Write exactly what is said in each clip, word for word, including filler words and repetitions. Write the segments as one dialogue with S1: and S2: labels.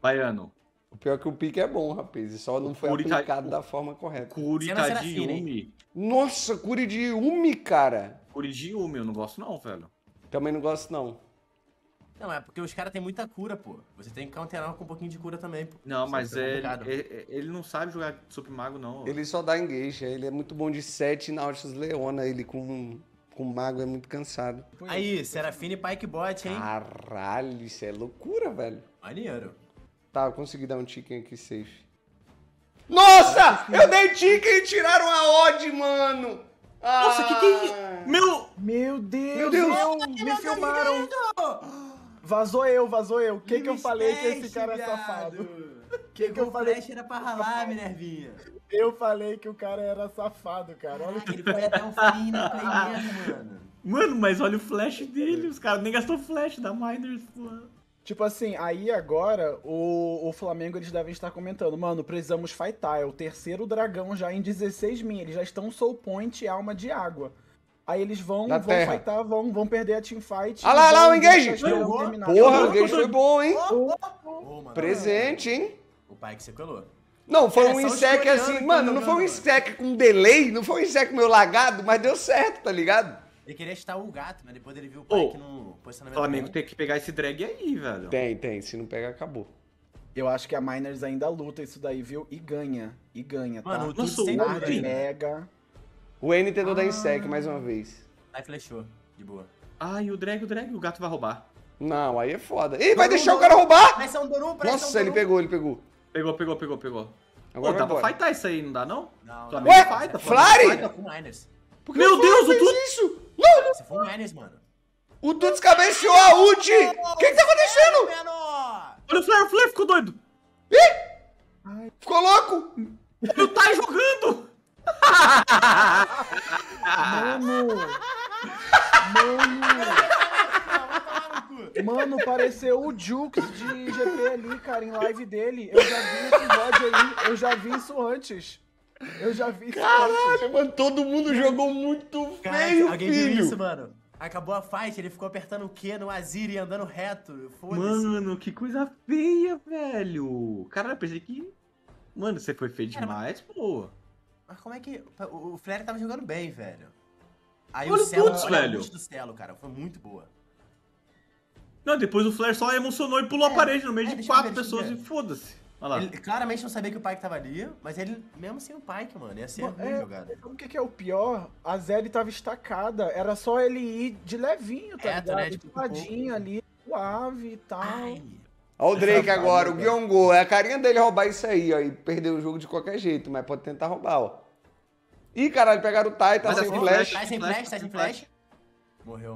S1: Baiano.
S2: O pior é que o pique é bom, rapaz. Só não foi
S1: Curi tá-
S2: aplicado da forma correta.
S1: Curi
S3: Cena
S1: tá
S3: será
S1: de
S3: fina, hein?
S1: Yumi.
S2: Nossa, Curi de Yumi, cara.
S1: Curi de Yumi, eu não gosto não, velho.
S2: Também não gosto, não.
S3: Não, é porque os caras têm muita cura, pô. Você tem que counterar com um pouquinho de cura também, pô.
S1: Não,
S3: Isso
S1: mas
S3: é
S1: é,
S3: complicado.
S1: é- ele não sabe jogar Super Mago, não.
S2: Ele só dá engage. Ele é muito bom de sete Nautilus Leona. Ele com, com mago é muito cansado.
S3: Aí, Serafine e Pike Bot, hein?
S2: Caralho, isso é loucura, velho.
S3: Maneiro.
S2: Tá, eu consegui dar um chicken aqui safe. Nossa! Eu dei chicken e tiraram a odd, mano!
S1: Nossa, que que é isso? Meu...
S4: Meu Deus,
S2: Meu Deus.
S4: meu, me filmaram. Vazou eu, vazou eu. O que que eu falei que esse cara é safado?
S3: Que que eu
S4: eu falei?
S3: flash era pra ralar, Minervinha.
S4: Eu falei que o cara era safado, cara. Olha
S3: Caraca, ele foi até um fim na play mesmo, mano.
S1: Mano, mas olha o flash dele. Os caras nem gastou flash da Miners, pô.
S4: Tipo assim, aí agora o, o Flamengo eles devem estar comentando, mano, precisamos fightar, é o terceiro dragão já em dezesseis mil, eles já estão soul point e alma de água. Aí eles vão,
S2: Na
S4: vão
S2: terra.
S4: fightar, vão, vão perder a teamfight.
S2: Ah lá,
S4: e
S2: lá,
S4: vão
S2: o engage!
S4: deixar as guerras terminar.
S2: Porra, o engage foi bom, hein?
S3: Ô, mano,
S2: Presente, hein?
S3: O Pike sequelou.
S2: Não, foi
S3: É,
S2: um
S3: só os
S2: insec
S3: coreanos
S2: assim,
S3: que
S2: mano,
S3: tão
S2: não foi um
S3: jogando,
S2: insec com delay, não foi um insec meio lagado, mas deu certo, tá ligado?
S3: Ele queria estar o gato, mas depois ele viu o
S1: Ô,
S3: Pike no
S1: O
S3: posicionamento.
S1: Flamengo
S3: bom.
S1: tem que pegar esse drag aí, velho.
S2: Tem, tem, se não pegar, acabou.
S4: Eu acho que a Miners ainda luta isso daí, viu? E ganha, e ganha, tá?
S3: Mano, o
S1: Nossa,
S3: Tuts sem
S1: o
S3: dúvida
S1: Odin.
S3: ainda.
S4: Mega.
S2: O N tentou dar insec mais uma vez.
S3: Aí flechou, de boa.
S1: Ai, o drag, o drag, o gato vai roubar.
S2: Não, aí é foda. Ih, vai
S3: Dorum,
S2: deixar o
S3: Dorum.
S2: cara roubar?
S3: Pressão Dorum, pressão
S2: Nossa, ele
S3: Dorum.
S2: pegou, ele pegou.
S1: Pegou, pegou, pegou, pegou.
S2: Agora
S1: Pô, dá
S2: vai
S1: pra
S2: embora.
S1: fightar isso aí, não dá não?
S3: Não,
S1: Flamengo
S2: Ué,
S1: fighta,
S2: Flare?
S3: Fighta com Miners.
S2: Por que
S1: Meu
S2: o Flávio
S1: Deus, o
S2: fez
S1: Tuts-
S2: isso? Não!
S3: Se for um Miners, mano.
S2: O Tuts cabeceou a ult! O que que tá acontecendo?
S3: Menor!
S1: Olha o Flare, o Flare ficou doido.
S2: Ficou louco?
S1: Ele tá jogando.
S4: Mano! Mano! Mano, pareceu o Jukes de G P ali, cara, em live dele. Eu já vi esse episódio aí, eu já vi isso antes. Eu já vi isso antes.
S2: Caralho, mano, todo mundo jogou muito
S3: Cara,
S2: feio,
S3: alguém viu
S2: filho.
S3: isso, mano? Acabou a fight, ele ficou apertando o Q no Azir e andando reto. Foda-se.
S1: Mano, que coisa feia, velho. Cara, eu pensei que... Mano, você foi feio
S3: Cara,
S1: demais, pô.
S3: Mas como é que... O o Flare tava jogando bem, velho. Aí
S1: Olha
S3: o
S1: o
S3: Celo,
S1: Tuts,
S3: olha a
S1: velho.
S3: ult do Celo, cara. Foi muito boa.
S1: Não, depois o Flare só emocionou e pulou
S3: É,
S1: a parede no meio
S3: é,
S1: de
S3: deixa eu
S1: quatro
S3: ver, deixa eu
S1: pessoas
S3: ver.
S1: e foda-se. Olha lá.
S3: Ele claramente não sabia que o Pike tava ali, mas ele, mesmo sem o Pike, mano, ia ser
S4: Mano,
S3: ruim
S4: é,
S3: jogada.
S4: Sabe o que, que é o pior? A Zeri tava estacada. Era só ele ir de levinho, tá
S3: Reto,
S4: ligado?
S3: né?
S4: De
S3: Tipo,
S4: ladinho
S3: pouco.
S4: ali, suave e tal.
S3: Ai,
S2: Olha o Drake
S4: Safado,
S2: agora, o
S4: cara.
S2: Gyongo. É a carinha dele roubar isso aí, ó. E perder o jogo de qualquer jeito, mas pode tentar roubar, ó. Ih, caralho, pegaram o Tai, tá
S1: Mas
S2: sem
S1: assim,
S2: flash.
S3: tá sem
S1: Flash,
S3: flash, tá sem
S1: flash.
S3: flash. Morreu.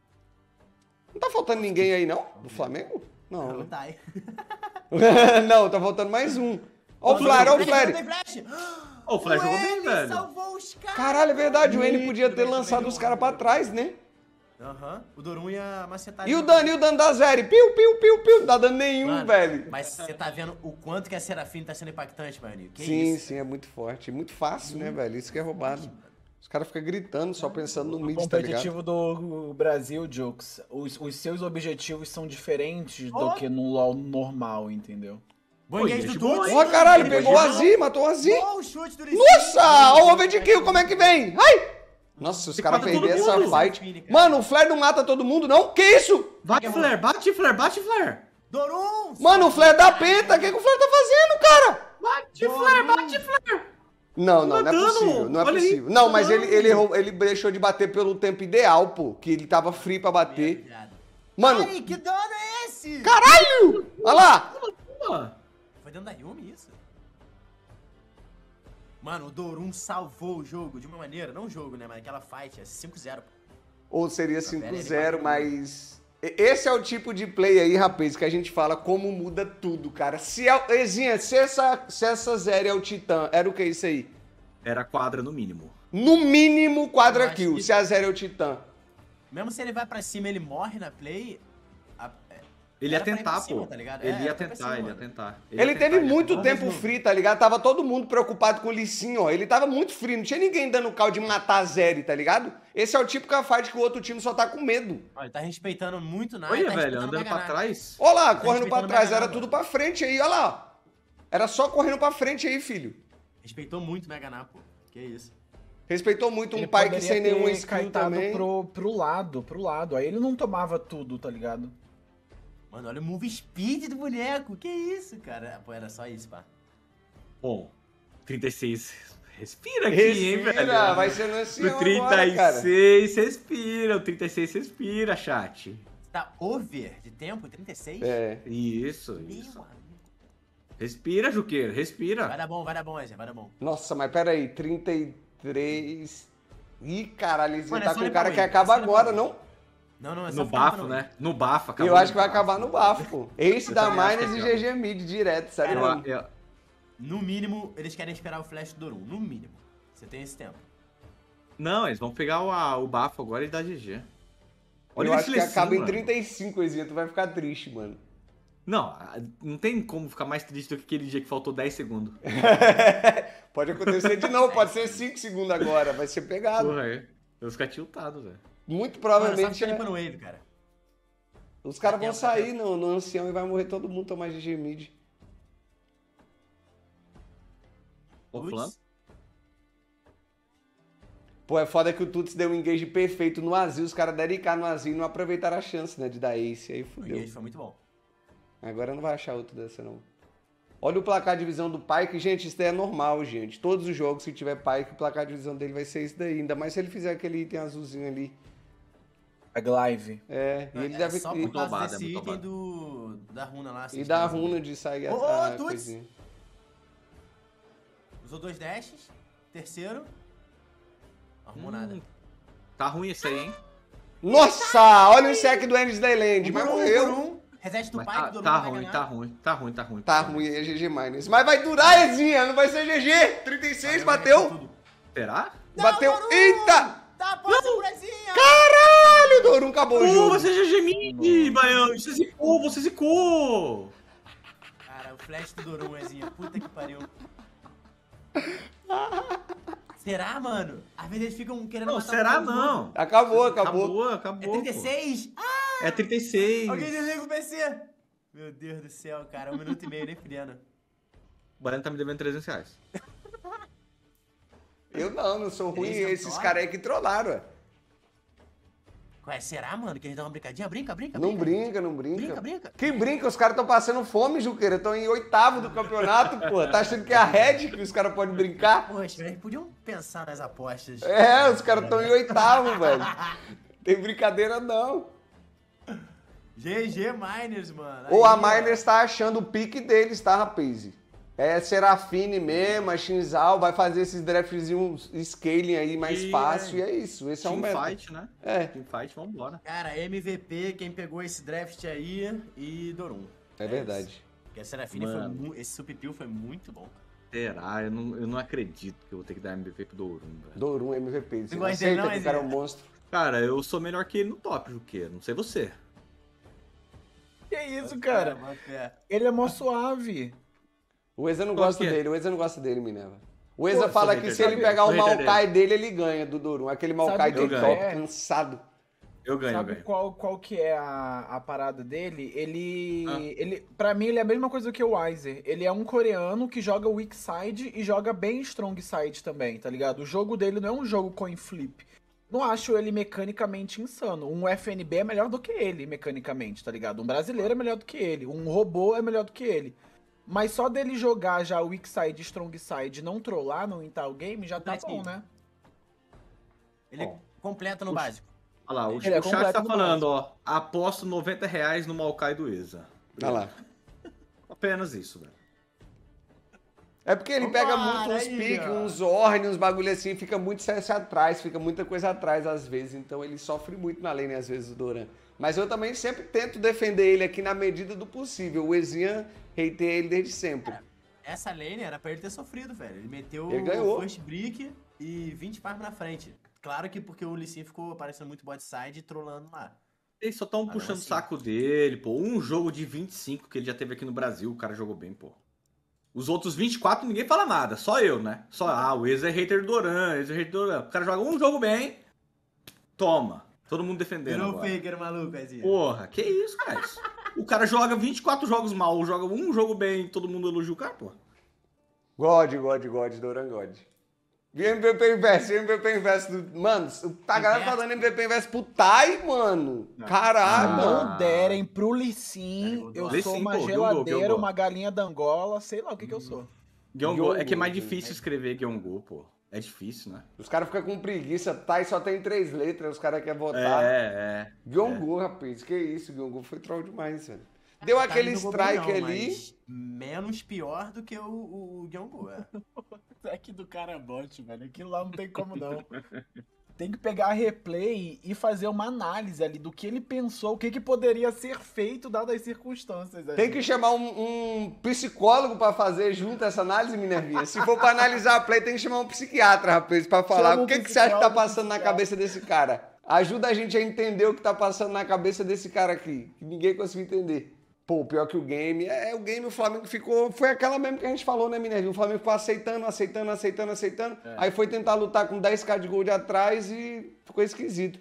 S2: Não tá faltando ninguém aí, não? Do Flamengo? Não,
S3: Não,
S2: né?
S3: tá aí.
S2: Não, tá faltando mais um. Ó o Flare, ó o Flare.
S3: Tem flash.
S1: Ô, o Flare jogou bem,
S3: Ele
S1: velho.
S3: salvou os caras.
S2: Caralho, é verdade, o N podia ter
S3: Também,
S2: lançado
S3: também
S2: os
S3: não.
S2: caras pra trás, né?
S3: Aham. O Dorum ia macetar.
S2: E o
S3: ele.
S2: dano, e o dano da Zeri? Piu, piu, piu, piu. Não dá dano nenhum,
S3: Mano,
S2: velho.
S3: Mas você tá vendo o quanto que a Serafine tá sendo impactante, mano. Que
S2: Sim,
S3: isso?
S2: sim, é muito forte. Muito fácil, né, velho? Isso que é roubado. Os caras ficam gritando, só pensando no
S4: No
S2: mid, tá ligado?
S4: competitivo do Brasil, Jukes, os, os seus objetivos são diferentes do
S3: Oh.
S4: que no LoL normal, entendeu?
S3: Bom
S1: Pô,
S3: engage
S1: gente
S3: do
S1: boa,
S3: Tuts.
S1: hein?
S2: Ó, caralho,
S3: Ele
S2: pegou o
S3: pegou.
S2: Azir, matou o Azir.
S3: Bom chute do Lee
S2: Nossa,
S3: Sin.
S2: ó o overkill, como é que vem? Ai! Nossa, se os
S1: Tem
S2: caras
S1: quase todo
S2: perderem essa
S1: mundo.
S2: fight... Mano, o Flare não mata todo mundo, não? Que isso?
S1: Bate, Flare, bate, Flare, bate, Flare.
S3: Dorum!
S2: Mano, o Flare dá penta. O que, que o Flare tá fazendo, cara?
S1: Bate, Flare, bate, Flare.
S2: Não, não, não é
S1: Matando.
S2: possível. Não é
S1: Olha aí,
S2: possível. Não, mas ele,
S1: matando.
S2: ele, errou- ele deixou de bater pelo tempo ideal, pô. Que ele tava free pra bater.
S3: Viado.
S2: Mano,
S3: Ai, que dano é esse?
S2: caralho! Olha lá!
S1: Pô,
S3: Foi dentro da Yumi isso? Mano, o Dorum salvou o jogo de uma maneira, não o jogo, né, mas aquela fight, é cinco zero.
S2: Ou seria
S3: Pera, ele
S2: cinco zero,
S3: bateu.
S2: mas... e- Esse é o tipo de play aí, rapaz, que a gente fala como muda tudo, cara. Se é... Ezinha, se essa, se essa Zeri é o Titã, era o que isso aí?
S1: era quadra no mínimo.
S2: No mínimo quadra
S3: Eu acho
S2: kill,
S3: que-
S2: se a Zeri é o Titã.
S3: Mesmo se ele vai pra cima e ele morre na play, a- é,
S1: Ele ia
S3: Era pra ir
S1: tentar,
S3: pra cima,
S1: pô.
S3: tá ligado?
S1: Ele
S3: É,
S1: ia
S3: era pra ir pra
S1: tentar,
S3: cima,
S1: ele ia
S3: mano.
S1: tentar.
S2: Ele
S1: ia
S2: teve
S1: tentar, ia
S2: muito
S1: tentar.
S2: tempo
S3: mesmo.
S2: free, tá ligado? Tava todo mundo preocupado com o Lee Sin, ó. Ele tava muito free, não tinha ninguém dando cal de matar a Zeri, tá ligado? Esse é o tipo de fight que o outro time só tá com medo.
S3: Ó, ele tá respeitando muito nada.
S1: Olha,
S3: tá
S1: velho,
S3: respeitando o
S1: andando
S3: Mega
S1: pra
S3: Nave.
S1: trás.
S2: Ó lá,
S3: Tá
S2: correndo pra
S3: respeitando o
S2: trás,
S3: Mega
S2: era
S3: Man,
S2: tudo
S3: mano.
S2: pra frente aí, ó lá. Era só correndo pra frente aí, filho.
S3: Respeitou muito o Mega Nave, pô. Que isso.
S2: Respeitou muito um
S4: Ele
S2: pai que
S4: poderia
S2: sem nenhuma
S4: ter
S2: skill
S4: caetado
S2: também.
S4: pro, pro lado, pro lado. Aí ele não tomava tudo, tá ligado?
S3: Mano, olha o move speed do boneco. Que isso, cara. Pô, era só isso, pá.
S1: Bom, trinta e seis. Respira aqui, hein,
S2: Respira,
S1: velho?
S2: vai ser no ancião
S1: O
S2: agora, cara.
S1: trinta e seis respira, o trinta e seis respira, chat.
S3: Você tá over de tempo? trinta e seis?
S2: É.
S1: Isso,
S3: Meu
S1: isso.
S3: amigo.
S1: Respira, Juqueiro, respira.
S3: Vai dar bom, vai dar bom, Ezia, vai dar bom.
S2: Nossa, mas pera aí, trinta e três... Ih, caralho, ele
S3: Mano, é
S2: tá
S3: só
S2: com um
S3: limpar
S2: cara
S3: o
S2: que
S3: wave,
S2: acaba
S3: é só limpar
S2: agora,
S3: o
S2: não?
S3: Não, não, é só
S1: No
S3: ficar
S1: bafo,
S3: limpando.
S1: né? No bafo, acabou
S2: Eu acho
S1: no
S2: que vai
S1: bafo.
S2: acabar no bafo, pô. Ace
S1: Eu
S2: da
S1: também acho que
S2: Miners e
S1: acaba.
S2: G G Mid direto, sério
S1: Eu,
S2: mesmo.
S1: eu,
S3: No mínimo, eles querem esperar o flash do Dorum. No mínimo. Você tem esse tempo.
S1: não, eles vão pegar o, a- o bafo agora e dar G G.
S2: Eu
S1: o
S2: acho que
S1: Flecinho,
S2: acaba em
S1: mano.
S2: trinta e cinco, Ezinha, tu vai ficar triste, mano.
S1: Não, não tem como ficar mais triste do que aquele dia que faltou dez segundos.
S2: Pode acontecer de novo, pode ser cinco segundos agora, vai ser pegado.
S1: Porra, é. eu vou ficar tiltado, velho.
S2: Muito
S3: Mano, só
S2: provavelmente
S3: ficar
S2: é-
S3: limpando wave, cara.
S2: os caras vão
S3: Dá tempo,
S2: sair
S3: dá
S2: no, no ancião e vai morrer todo mundo tomar G G Mid.
S1: Ô,
S3: Putz.
S1: fulano.
S2: Pô, é foda que o Tuts deu um engage perfeito no Azil, os caras deram I K no Azil e não aproveitaram a chance, né, de dar Ace, aí
S3: O
S2: fudeu.
S3: engage foi muito bom.
S2: Agora não vai achar outro dessa, não. Olha o placar de visão do Pyke, gente, isso daí é normal, gente. Todos os jogos que tiver Pyke, o placar de visão dele vai ser isso daí. Ainda mais se ele fizer aquele item azulzinho ali.
S4: A Glaive.
S2: É, e ele
S3: é
S2: deve...
S3: só
S2: e-
S3: por causa
S1: roubado, é
S3: desse
S1: muito
S3: item
S1: roubado.
S3: do... da runa lá.
S2: E da runa de sair
S3: Ô, ô,
S2: a, a
S3: Tuts!
S2: coisinha.
S3: Usou dois dashes. Terceiro. Arrumou
S1: Hum,
S3: nada.
S1: Tá ruim esse aí, hein?
S2: Nossa, olha o sec do Enes da Island,
S3: Um
S2: mas
S3: por um,
S2: morreu.
S3: por um. Reset do
S1: Mas
S3: pai
S1: tá,
S3: que Dorum
S1: tá
S3: vai
S1: ruim,
S3: ganhar.
S1: tá ruim, tá ruim, tá ruim.
S2: Tá ruim, é G G Miners. Mas vai durar, Ezinha, não vai ser G G. trinta e seis,
S3: Vai
S2: bateu.
S3: tudo.
S1: Será?
S2: Bateu.
S3: Dorum!
S2: Eita!
S3: Tá, pode ser Brasinha!
S2: Caralho, Dorum acabou o
S1: Pô,
S2: jogo.
S1: você é G G Mid, Baião. Você zicou, você zicou.
S3: Cara, o flash do Dorum, Ezinha. Puta que pariu. Será, mano? Às vezes eles ficam querendo
S1: Não,
S3: matar
S1: será
S3: um do
S1: não.
S3: outro.
S2: Acabou, acabou.
S1: Acabou, acabou.
S3: É trinta e seis? Ah,
S1: É trinta e seis.
S3: alguém desliga o P C. Meu Deus do céu, cara. Um minuto e meio, nem fudendo.
S1: O Baiano tá me devendo trezentos reais.
S2: Eu não, não sou ruim.
S3: Três
S2: Esses
S3: vitórias?
S2: caras aí que trollaram, ué.
S3: Ué, será, mano? Que eles dão uma brincadinha? Brinca, brinca,
S2: Não
S3: brinca.
S2: brinca, não brinca.
S3: Brinca, brinca.
S2: Que brinca, os caras estão passando fome, Juqueira. Estão em oitavo do campeonato, pô. Tá achando que é a Red que os caras podem brincar?
S3: Poxa, eles podiam pensar nas apostas.
S2: É, os caras estão em oitavo, velho. Tem brincadeira, não.
S3: G G Miners, mano.
S2: Ou a
S3: Aí, ó.
S2: Miners tá achando o pique deles, tá, rapaz? É Serafine mesmo, a Shinzal, vai fazer esses draftzinhos scaling aí mais
S1: E,
S2: fácil, e é isso. Esse é o
S1: Team
S2: método.
S1: fight, né?
S2: É,
S1: Team fight, vambora.
S3: Cara, M V P, quem pegou esse draft aí e Dorum.
S2: é verdade.
S3: isso. Porque a Serafine foi
S1: Mano.
S3: mu- esse Supipiu foi muito bom.
S1: Será? Eu não, eu não acredito que eu vou ter que dar M V P pro Dorum, velho.
S2: Dorum M V P. Você
S3: Não
S2: não
S3: gosta dele
S2: aceita
S3: não,
S2: que o cara é um
S3: Ezinha?
S2: monstro.
S1: Cara, eu sou melhor que ele no top, Juqueiro. Não sei você.
S4: Que isso, cara?
S3: Bota fé.
S4: Ele é mó suave.
S2: O Eza não
S1: Qual
S2: gosta
S1: que é?
S2: dele, o Eza não gosta dele, Minerva. O Eza
S1: Pô,
S2: fala
S1: sou
S2: que
S1: hater
S2: se ele
S1: dele.
S2: pegar o
S1: Sou hater
S2: Maokai dele, ele ganha do Dorum. Aquele Maokai
S4: Sabe
S2: dele
S1: o que
S2: top,
S4: é?
S2: cansado.
S1: Eu ganho, eu
S4: Sabe
S1: ganho.
S4: qual, qual que é a, a parada dele? Ele,
S1: Ah.
S4: ele. Pra mim, ele é a mesma coisa que o Weiser. Ele é um coreano que joga weak side e joga bem strong side também, tá ligado? O jogo dele não é um jogo coin flip. Não acho ele mecanicamente insano. Um F N B é melhor do que ele, mecanicamente, tá ligado? Um brasileiro é melhor do que ele. Um robô é melhor do que ele. Mas só dele jogar já weak side, strong side, não trollar no Intel Game, já tá bom, né?
S3: Ele
S1: Ó,
S3: completa no
S1: o-
S3: básico.
S1: Olha lá, o,
S4: Ele é
S1: o chat
S4: completo
S1: tá
S4: no
S1: falando, ó. Aposto noventa reais no Maokai do Eza.
S2: Olha lá.
S1: Apenas isso, velho.
S2: É porque ele
S3: Vambora,
S2: pega muito uns
S3: aí,
S2: piques,
S3: ó.
S2: uns orne, uns bagulho assim, fica muito C S atrás, fica muita coisa atrás às vezes, então ele sofre muito na lane às vezes o Doran. Mas eu também sempre tento defender ele aqui na medida do possível. O Ezinha hateia ele desde sempre.
S3: Essa lane era pra ele ter sofrido, velho. Ele meteu
S2: Ele ganhou.
S3: o first brick e vinte farms na frente. Claro que porque o Lee Sin ficou aparecendo muito bot side e trollando lá.
S1: Eles só estão
S3: Ah,
S1: puxando o
S3: assim.
S1: saco dele, pô. Um jogo de vinte e cinco que ele já teve aqui no Brasil, o cara jogou bem, pô. Os outros vinte e quatro ninguém fala nada, só eu, né? Só, ah, o ex é hater do Doran, ex é hater do Doran. O cara joga um jogo bem, toma. Todo mundo defendendo
S3: Virou
S1: agora.
S3: faker, maluco, Ezinha.
S1: Porra, que isso, cara? O cara joga vinte e quatro jogos mal, joga um jogo bem, todo mundo elogia o cara, pô.
S2: God, God, God, Doran God. E M V P Invest, M V P Invest do... Mano, a galera tá dando M V P Invest pro Tai, mano. Caralho.
S1: Ah.
S4: Não derem pro Lissim,
S3: Cara,
S4: eu
S3: Lee
S4: sou
S1: Sin,
S4: uma
S1: pô, Gyeonggo,
S4: geladeira,
S1: Gyeonggo.
S4: uma galinha da Angola, sei lá o que que eu sou.
S1: Gyeonggo, é que é mais
S2: Gyeonggo,
S1: difícil escrever Gyeonggo, pô. É difícil, né?
S2: Os caras ficam com preguiça. Tai só tem três letras, os caras querem votar.
S1: É, é.
S2: Gyeonggo, rapaz. Que isso, Gyeonggo foi troll demais, velho. Deu
S3: Tá
S2: aquele
S3: jogou bem,
S2: strike
S3: não,
S2: ali.
S3: mas menos pior do que o, o Gyeonggo, é.
S4: É que do cara é bot, velho. Aquilo lá não tem como não. Tem que pegar a replay e fazer uma análise ali do que ele pensou, o que, que poderia ser feito dadas as circunstâncias. Ali.
S2: Tem que chamar um, um psicólogo pra fazer junto essa análise, Minervinha. Se for pra analisar a play, tem que chamar um psiquiatra, rapaz, pra falar.
S4: Chama um
S2: O que, que você acha que tá
S4: psicólogo,
S2: passando na
S4: psiquiatra.
S2: cabeça desse cara? Ajuda a gente a entender o que tá passando na cabeça desse cara aqui, que ninguém conseguiu entender. Pô, pior que o game, é o game, o Flamengo ficou, foi aquela mesmo que a gente falou, né, Minervinha? O Flamengo ficou aceitando, aceitando, aceitando, aceitando,
S4: É.
S2: aí foi tentar lutar com dez k de gol de atrás e ficou esquisito.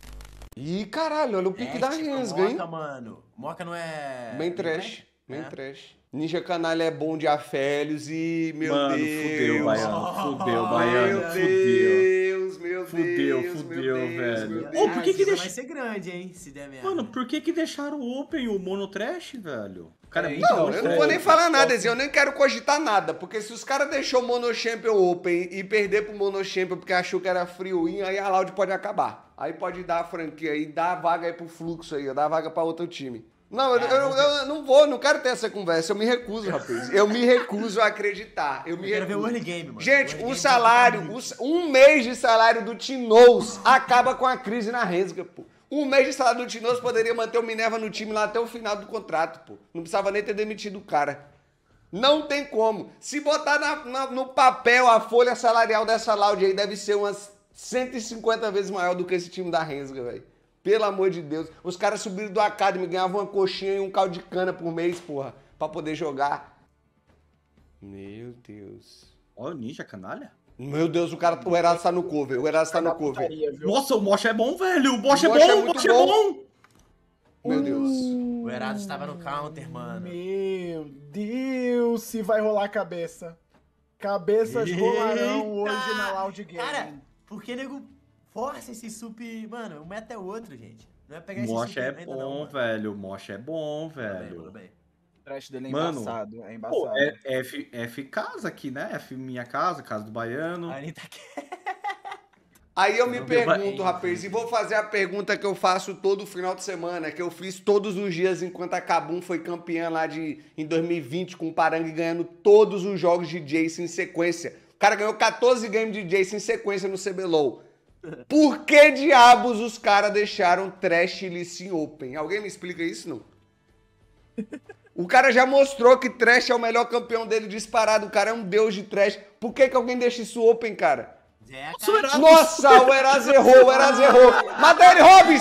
S2: Ih, caralho, olha o pique da
S3: Teste pro
S2: Rensga, hein?
S3: Moca, mano. Moca não é...
S2: Main trash, main
S3: É.
S2: trash. Ninja Canalha é bom de Afélios e, meu
S1: Mano,
S2: Deus.
S1: fudeu, Baiano. Fudeu,
S3: Oh,
S1: Baiano.
S2: Meu
S1: Fudeu.
S2: Deus, meu
S1: Fudeu,
S2: Deus,
S1: fudeu,
S2: meu Deus,
S1: velho.
S2: meu
S1: Ô,
S2: Deus.
S1: por que que
S3: Isso
S1: deixa-
S3: vai ser grande, hein, se der merda.
S1: Mano, por que que deixaram o Open, o Mono Trash, velho? O cara é,
S4: É,
S1: muito
S2: Não,
S1: bom,
S2: eu não
S1: velho.
S2: vou nem falar nada, assim, eu nem quero cogitar nada, porque se os caras deixou o Mono Champion Open e perder pro Mono Champion porque achou que era free win, aí a Loud pode acabar. Aí pode dar a franquia aí, dar a vaga aí pro fluxo aí, dar a vaga pra outro time. Não, eu, eu- eu- eu não vou, não quero ter essa conversa, eu me recuso, rapaz. Eu me recuso a acreditar. Eu me
S3: Eu quero ver o
S2: recuso.
S3: early game, mano.
S2: Gente,
S3: early
S2: o
S3: game
S2: salário,
S3: vai
S2: o sa- um mês de salário do Tinoz acaba com a crise na Rensga, pô. Um mês de salário do Tinoz poderia manter o Minerva no time lá até o final do contrato, pô. Não precisava nem ter demitido o cara. Não tem como. Se botar na- na- no papel a folha salarial dessa Loud aí deve ser umas cento e cinquenta vezes maior do que esse time da Rensga, velho. Pelo amor de Deus. Os caras subiram do Academy, ganhavam uma coxinha e um caldo de cana por mês, porra, pra poder jogar. Meu Deus.
S1: Ó, o Ninja Canalha.
S2: Meu Deus, o cara, o Erasmo tá no cover, o Erasmo tá no cover.
S4: Putaria, viu?
S1: Nossa, o Mocha é bom, velho. O Mocha é
S2: O Mocha é
S1: bom, o
S2: muito
S1: Mocha é
S2: bom.
S1: bom.
S2: Meu Deus.
S3: O Eraso estava no counter, mano.
S4: Meu Deus, se vai rolar a cabeça. Cabeças rolarão
S3: Eita!
S4: hoje na Loud Game.
S3: Cara, porque nego força esse sup... Mano, o meta é outro, gente. Não é pegar
S1: O
S3: esse
S1: Mocha
S3: sup
S1: é
S3: ainda
S1: bom,
S3: não, mano.
S1: velho. O Mocha é bom,
S3: Mandou bem,
S1: velho.
S3: mandou bem.
S4: o trash dele é
S1: Mano,
S4: embaçado, é
S1: Pô,
S4: embaçado.
S1: é F, F casa aqui, né? F minha casa, casa do Baiano.
S3: A Anitta quer...
S2: Aí eu me
S3: Não,
S2: pergunto,
S3: meu-
S2: rapaz, e vou fazer a pergunta que eu faço todo final de semana, que eu fiz todos os dias enquanto a Kabum foi campeã lá de, em dois mil e vinte com o Parangue ganhando todos os jogos de Jace em sequência. O cara ganhou quatorze games de Jace em sequência no C B L O L. Por que diabos os caras deixaram Trash e Lee Sin Open? Alguém me explica isso, não? O cara já mostrou que Trash é o melhor campeão dele disparado. O cara é um deus de Trash. Por que, que alguém deixa isso Open, cara?
S3: Zé,
S1: Nossa, o Eraso-
S2: Nossa, o Eras errou, o Eras errou. Mata ele, Hobbs!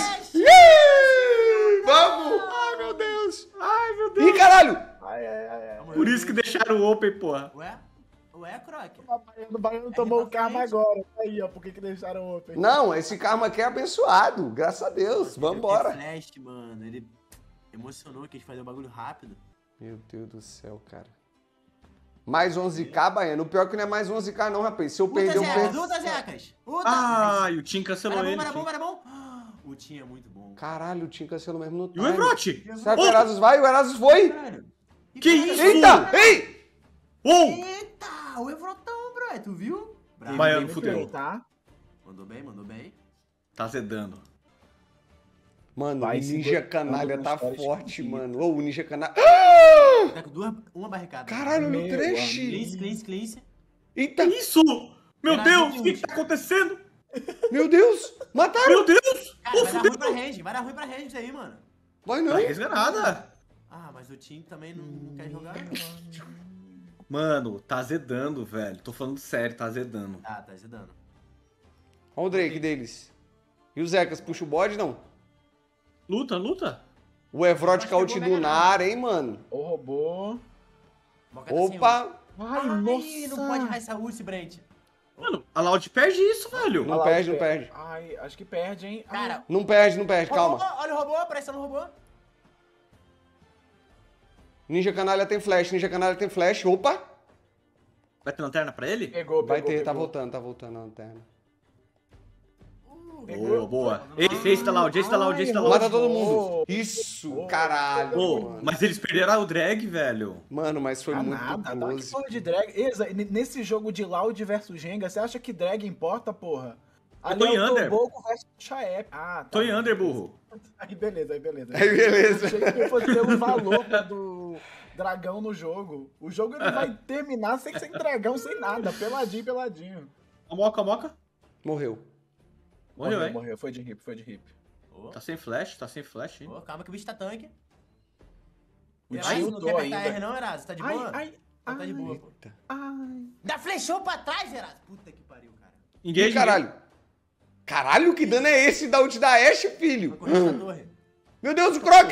S2: Ih, vamos! Ai, meu Dedeus!
S1: Ai, meu Deus.
S2: Ih, caralho!
S4: Ai, ai, ai, ai.
S1: Por isso que deixaram o Open, porra.
S3: Ué? Ué, Croc?
S4: O Baiano, o Baiano tomou o karma agora. Tá aí, ó. Por que que deixaram open?
S2: Não, esse karma aqui é abençoado, graças a Deus. Vambora.
S3: Ele flash, mano. Ele emocionou, quis fazer o bagulho rápido.
S2: Meu Deus do céu, cara. Mais onze k, Baiano. O pior é que não é mais onze k não, rapaz. Se eu
S3: Uta
S2: perder um...
S3: Zecas,
S2: Per...
S3: Uta Zecas! Uta!
S1: Ah, e o Tim cancelou
S3: Era bom,
S1: ele.
S3: era bom,
S1: Tim.
S3: era bom. Ah, o Tim é muito bom.
S2: Caralho, o Tim cancelou mesmo no
S1: E o
S2: time.
S1: Evrote?
S2: Será que o Erasus vai? O Erasus foi?
S3: Caralho.
S1: Que
S3: caralho?
S1: isso?
S2: Eita! Ei!
S1: Oh!
S3: Eita! O Evrotão, bro. Tu viu? Bravo.
S1: Baiano,
S4: Gameplay,
S1: fudeu.
S4: tá?
S3: Mandou bem, mandou bem.
S1: Tá zedando.
S2: Mano,
S4: Vai
S2: o
S4: se
S2: Ninja
S4: botando
S2: Canalha
S4: nas
S2: tá
S4: histórias
S2: forte,
S4: que-
S2: mano. Ô, o Ninja Canalha...
S3: Tá com duas, uma barricada.
S2: Caralho, olha o
S4: Meu
S2: trash!
S3: Cleanse, cleanse, cleanse.
S2: Eita!
S1: Que isso? Meu
S3: Era
S1: Deus,
S3: vinte.
S1: o que que tá acontecendo?
S2: Meu Deus! Mataram!
S1: Meu Deus!
S3: Cara,
S1: Ô,
S3: vai dar
S1: fudeu!
S3: ruim pra range. Vai dar ruim pra range isso aí, mano.
S2: Vai
S1: Não
S2: não!
S1: arrisca nada.
S3: Ah, mas o Tim também não, não quer jogar.
S1: Mano, tá zedando, velho. Tô falando sério, tá zedando.
S3: Ah, tá zedando.
S2: Olha o Drake deles. E o Zecas, puxa o bode, não?
S1: Luta, luta.
S2: O Evrod
S3: Acho que eu
S2: Caute
S3: vou
S2: do
S3: ganhar.
S2: Nar, hein, mano?
S4: O robô.
S3: Boca tá sem
S2: Opa!
S3: ult.
S4: Ai,
S3: Ai,
S4: nossa.
S3: não pode raça ult, Brent.
S1: Mano, a Loud perde isso, velho.
S2: Não
S4: Olha lá,
S2: perde,
S4: o
S2: não perde.
S4: Ai, acho que perde, hein? Ai.
S3: Cara,
S2: Não perde, não perde,
S3: Robô,
S2: calma.
S3: olha o robô, presta no robô.
S2: Ninja Canalha tem flash, Ninja Canalha tem flash. Opa!
S1: Vai ter lanterna pra ele?
S4: Pegou, pegou,
S2: Vai ter, tá
S4: pegou.
S2: voltando, tá voltando a lanterna.
S1: Boa, boa. Esse, esse tá Loud, esse tá Loud, esse tá
S4: Ai,
S1: Loud.
S2: Mata todo mundo.
S4: Boa.
S2: Isso,
S4: Boa.
S2: caralho.
S1: Pô,
S2: mano.
S1: mas eles perderam o drag, velho.
S2: Mano, mas foi
S4: Ah,
S2: muito
S4: nada, tá? Que
S2: close.
S4: porra de drag. Exa, n- nesse jogo de Loud versus Jenga, você acha que drag importa, porra? Ali
S1: tô em
S4: é o
S1: under.
S4: Toboco versus Chaep. Ah, tá.
S1: Tô em under, burro.
S4: Aí beleza, aí beleza.
S2: Aí beleza.
S4: Achei que fosse ter o valor do dragão no jogo. O jogo ele vai terminar sem, sem dragão, sem nada. Peladinho, peladinho.
S1: A moca, a moca.
S2: Morreu.
S1: Morreu, hein?
S4: morreu. Foi de hip, foi de hip.
S3: Ô,
S1: Tá sem flash, tá sem flash, hein?
S3: ô, calma que o bicho tá tanque.
S4: O
S3: Eraso,
S4: tio
S3: não
S4: tô
S3: quer apertar
S4: ainda.
S3: R não, Eraso? Tá de
S4: Ai,
S3: boa?
S4: ai,
S3: Então tá de
S4: ai.
S3: boa, pô.
S4: Ai.
S3: Dá flechou pra trás, Eraso. Puta que pariu, cara.
S1: Engage,
S2: Ih, caralho. Caralho, que dano é esse da ult da Ashe, filho?
S3: Vai correr essa torre.
S2: Meu Deus, o Croc!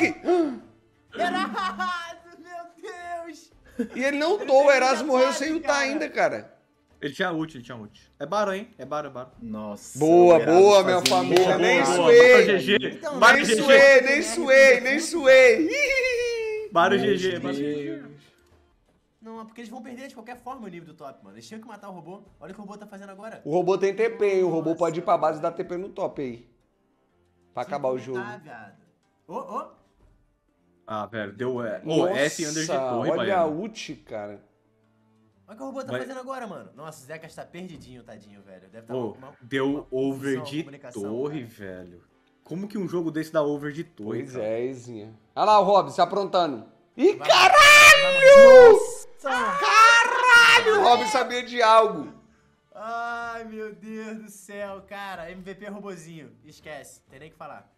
S3: Eraso, meu Deus.
S2: E ele não ultou, o Eraso morreu sem ultar ainda, cara.
S1: Ele tinha ult, ele tinha ult. É Baro, hein? É Baro, é Baro.
S4: Nossa.
S2: Boa,
S4: o Eraso
S2: boa, minha
S4: fazia
S2: família.
S4: isso.
S2: Nem
S1: boa,
S2: suei.
S1: Baro G G.
S3: Então,
S1: Baro
S2: Nem
S1: G G.
S2: suei, nem suei, nem suei. Ih!
S1: Baro
S4: Meu
S1: G G, Baro G G.
S4: Deus.
S3: Não, é porque eles vão perder de qualquer forma o nível do top, mano. Eles tinham que matar o robô. Olha o que o robô tá fazendo agora.
S2: O robô tem T P, hein? O robô pode ir pra base e dar T P no top aí. Pra acabar o jogo.
S3: Tá, viado. Ô, ô.
S1: Ah, velho, deu... É... Ô, S under de torre,
S2: olha a
S1: baiano.
S2: ult, cara.
S3: Olha o que o robô tá
S1: Vai-
S3: fazendo agora, mano. Nossa, o Zeca está perdidinho, tadinho, velho. Deve estar
S1: Ô,
S3: uma...
S1: deu
S3: uma
S1: over
S3: confusão,
S1: de
S3: comunicação,
S1: torre,
S3: cara.
S1: velho. Como que um jogo desse dá over de torre,
S2: Pois
S1: cara?
S2: é, Ezinha. Olha lá o Rob, se aprontando. Ih,
S3: Vai-
S2: caralho!
S3: Nossa!
S2: Caralho! O Rob sabia de algo.
S3: Ai, meu Deus do céu, cara. M V P robozinho. Esquece, tem nem o que falar.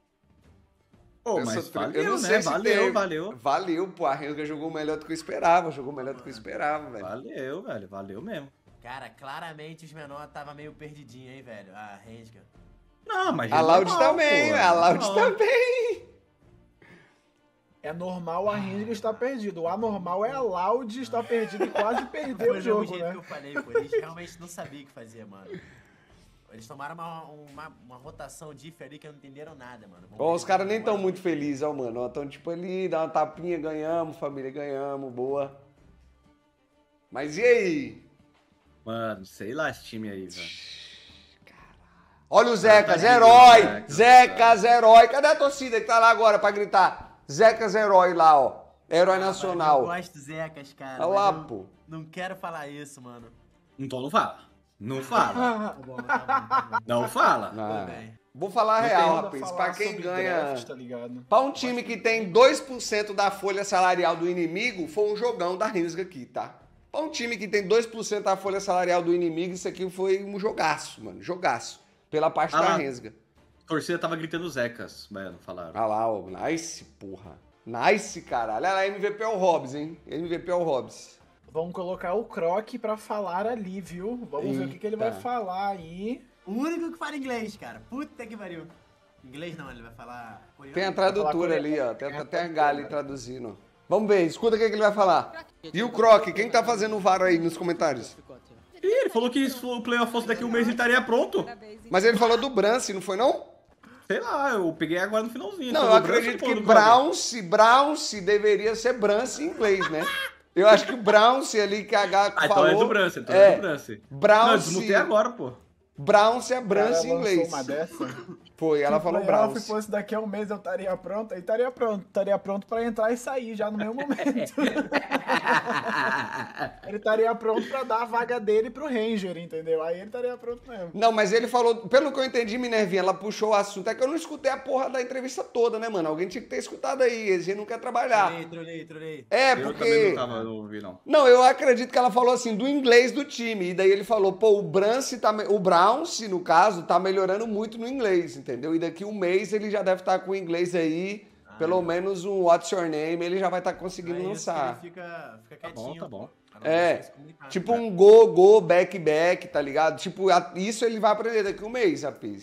S1: Pô,
S2: Eu
S1: mas
S2: sou tri-
S1: valeu,
S2: eu não
S1: né?
S2: sei se
S1: Valeu,
S2: tem.
S1: valeu.
S2: Valeu, pô. A Renga jogou melhor do que eu esperava. Jogou melhor do que eu esperava, velho.
S1: Valeu, velho. Valeu mesmo.
S3: Cara, claramente os menores tava meio perdidinho, hein, velho. A Renga.
S1: Não, mas...
S2: A
S1: é
S2: Loud
S1: normal,
S2: também,
S1: pô,
S2: a Loud
S1: normal.
S2: também.
S4: É normal a Renga estar perdido. O anormal é a Loud estar perdido e quase perder
S3: Foi
S4: o
S3: do mesmo
S4: jogo,
S3: jeito
S4: né?
S3: que eu falei, pô. Eles realmente não sabiam o que fazer, mano. Eles tomaram uma, uma, uma rotação diff ali que não entenderam nada, mano. Vamos
S2: Ó,
S3: ver
S2: os
S3: se
S2: caras
S3: vai
S2: nem
S3: embora.
S2: tão muito felizes, ó, mano. Ó, tão tipo ali, dá uma tapinha, ganhamos, família, ganhamos, boa. Mas e aí?
S1: Mano, sei lá esse time aí, velho.
S2: Olha o Zecas,
S1: tá
S2: herói!
S1: lindo, Zecas,
S2: Zecas, herói! Cadê a torcida que tá lá agora pra gritar? Zecas, herói lá, ó. Herói
S3: Ah, Eu
S2: nacional.
S3: gosto do Zecas, cara.
S2: Olha
S3: mas
S2: lá,
S3: eu
S2: pô.
S3: Não quero falar isso, mano.
S1: Então não fala. Não fala.
S3: Tá bom, tá bom, tá bom.
S1: Não fala.
S2: Ah,
S3: Tudo bem.
S2: vou falar a
S4: Não
S2: real,
S4: tem nada a
S2: rapaz.
S4: falar
S2: Pra quem
S4: sobre
S2: ganha.
S4: draft, tá ligado?
S2: Pra um time que tem dois por cento da folha salarial do inimigo, foi um jogão da Rensga aqui, tá? Pra um time que tem dois por cento da folha salarial do inimigo, isso aqui foi um jogaço, mano. Jogaço. Pela parte
S1: Ah
S2: da
S1: lá.
S2: Rensga.
S1: A torcida tava gritando Zecas, mano, falaram.
S2: Olha lá, ó. Nice, porra. Nice, caralho. Olha lá, M V P é o Hobbs, hein? M V P é o Hobbs.
S4: Vamos colocar o Croc pra falar ali, viu? Vamos ver o que, que ele vai
S2: Eita.
S4: falar aí.
S3: O único que fala inglês, cara. Puta que pariu. Inglês não, ele vai falar coreano.
S2: Tem a
S4: falar
S2: tradutora
S4: coreano.
S2: ali, ó. Tem
S4: É,
S2: até a
S4: pode
S2: Gali
S4: ser,
S2: traduzindo. Vamos ver, escuta o que, que ele vai falar. E o Croc, quem tá fazendo o V A R aí nos comentários?
S1: Ih, ele falou que se o playoff fosse daqui a um mês ele estaria pronto.
S2: Mas ele falou do Brance, não foi não?
S1: Sei lá, eu peguei agora no finalzinho.
S2: Não, eu
S1: Falou Brance,
S2: acredito
S1: pô,
S2: que
S1: do
S2: Brownce, Brownce deveria ser Brance em inglês, né? Eu acho que o Brownce ali que a Gato
S1: Ah, então
S2: falou...
S1: é do Brance, então
S2: é,
S1: é do Brance. Não, eu
S2: Brownce,
S1: desmutei agora, pô.
S2: Brownce é
S4: O cara
S2: Brance em
S4: lançou
S2: inglês.
S4: uma dessa.
S2: Foi, ela
S4: Se
S2: falou
S4: o playoff
S2: Brownce.
S4: fosse daqui a um mês, eu estaria pronto. Aí estaria pronto. Estaria pronto pra entrar e sair já no mesmo momento. Ele estaria pronto pra dar a vaga dele pro Ranger, entendeu? Aí ele estaria pronto mesmo.
S2: Não, mas ele falou, pelo que eu entendi, Minervinha, ela puxou o assunto. É que eu não escutei a porra da entrevista toda, né, mano? Alguém tinha que ter escutado aí, esse não quer trabalhar.
S3: Trolei, trolei, trolei.
S2: É,
S1: Eu também
S2: porque...
S1: não tava, não ouvi, não.
S2: Não, eu acredito que ela falou assim, do inglês do time. E daí ele falou, pô, o Brance tá... me- O Brownce, no caso, tá melhorando muito no inglês, entendeu? E daqui um mês ele já deve estar com o inglês aí, pelo menos um What's Your Name, ele já vai estar conseguindo
S3: É isso que
S2: lançar.
S3: ele fica, fica
S1: Tá bom,
S3: quietinho.
S1: tá bom.
S3: pra não
S2: É,
S3: deixar se comunicar.
S2: tipo um go, go, back, back, tá ligado? Tipo, a- isso ele vai aprender daqui um mês, rapaz.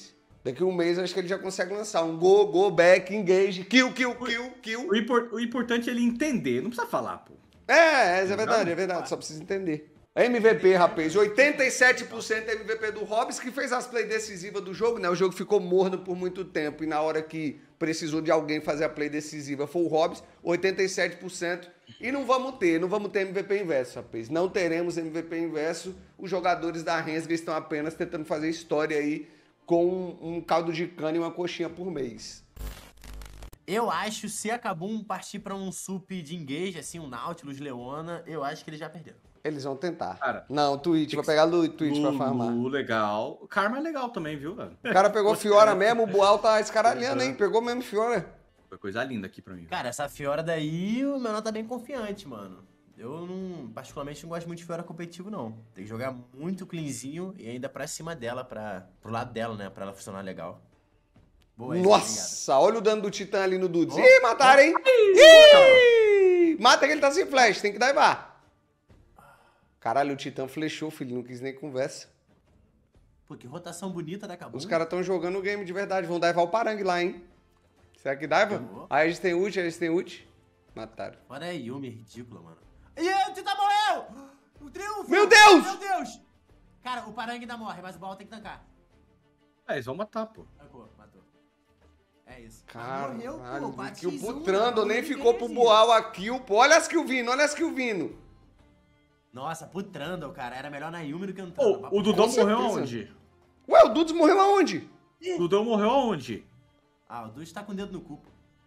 S2: Daqui a um mês eu acho que ele já consegue lançar um go, go, back, engage, kill, kill, kill, kill.
S1: O, impor- o importante é ele entender, não precisa falar, pô.
S2: É, é verdade, é verdade, só precisa entender. M V P, rapaz, oitenta e sete por cento M V P do Hobbs, que fez as play decisivas do jogo, né? O jogo ficou morno por muito tempo e na hora que precisou de alguém fazer a play decisiva foi o Hobbs, oitenta e sete por cento. E não vamos ter, não vamos ter M V P inverso, rapaz. Não teremos M V P inverso. Os jogadores da Rensga estão apenas tentando fazer história aí com um caldo de cana e uma coxinha por mês.
S3: Eu acho, se a Kabum partir pra um sup de engage, assim, um Nautilus, Leona, eu acho que eles já perderam.
S2: Eles vão tentar.
S1: Cara,
S2: não, Twitch, vai pegar Lu, Twitch pra farmar.
S1: Lulu, legal. O Karma é legal também, viu, velho?
S2: O cara pegou Fiora mesmo, o Boal tá escaralhando, hein? Pegou mesmo Fiora.
S1: Foi coisa linda aqui pra mim.
S3: Cara, essa Fiora daí, o meu tá bem confiante, mano. Eu não, particularmente, não gosto muito de Fiora competitivo, não. Tem que jogar muito cleanzinho e ainda pra cima dela, pra, pro lado dela, né? Pra ela funcionar legal. Boa,
S2: Nossa, olha o dano do Titã ali no Dudes.
S3: Oh,
S2: Ih, mataram, hein? Ih! Mata que ele tá sem flash, tem que daivar. Caralho, o Titã flechou, filho, não quis nem conversa.
S3: Pô, que rotação bonita da Kabum.
S2: Os caras tão jogando o game de verdade, vão daivar o Parangue lá, hein? Será que daiva?
S3: Pegou.
S2: Aí eles têm ult, eles têm ult. Mataram.
S3: Olha aí, Yumi, é ridícula, mano. E aí, o Titã morreu! O triunfo!
S2: Meu Deus!
S3: Meu Deus! Cara, o Parangue ainda morre, mas o Baal tem que tancar.
S1: É, eles vão matar, pô.
S3: Tancou, matou. É isso.
S2: Caralho,
S3: morreu, pô,
S2: que
S3: quatro
S2: o
S3: por um,
S2: Putrando nem
S3: pelo
S2: ficou
S3: amor
S2: pro
S3: de
S2: Boal a kill, pô. Olha as kill vindo, olha as kill vindo.
S3: Nossa, Putrando, cara, era melhor na Yumi do que no
S1: Ô,
S3: Trundle.
S1: o Dudão
S2: Com
S1: morreu
S2: certeza.
S1: aonde?
S2: Ué, o Dudes morreu aonde?
S1: O Dudão morreu aonde?
S3: Ah, o Dudes tá com o dedo no cu.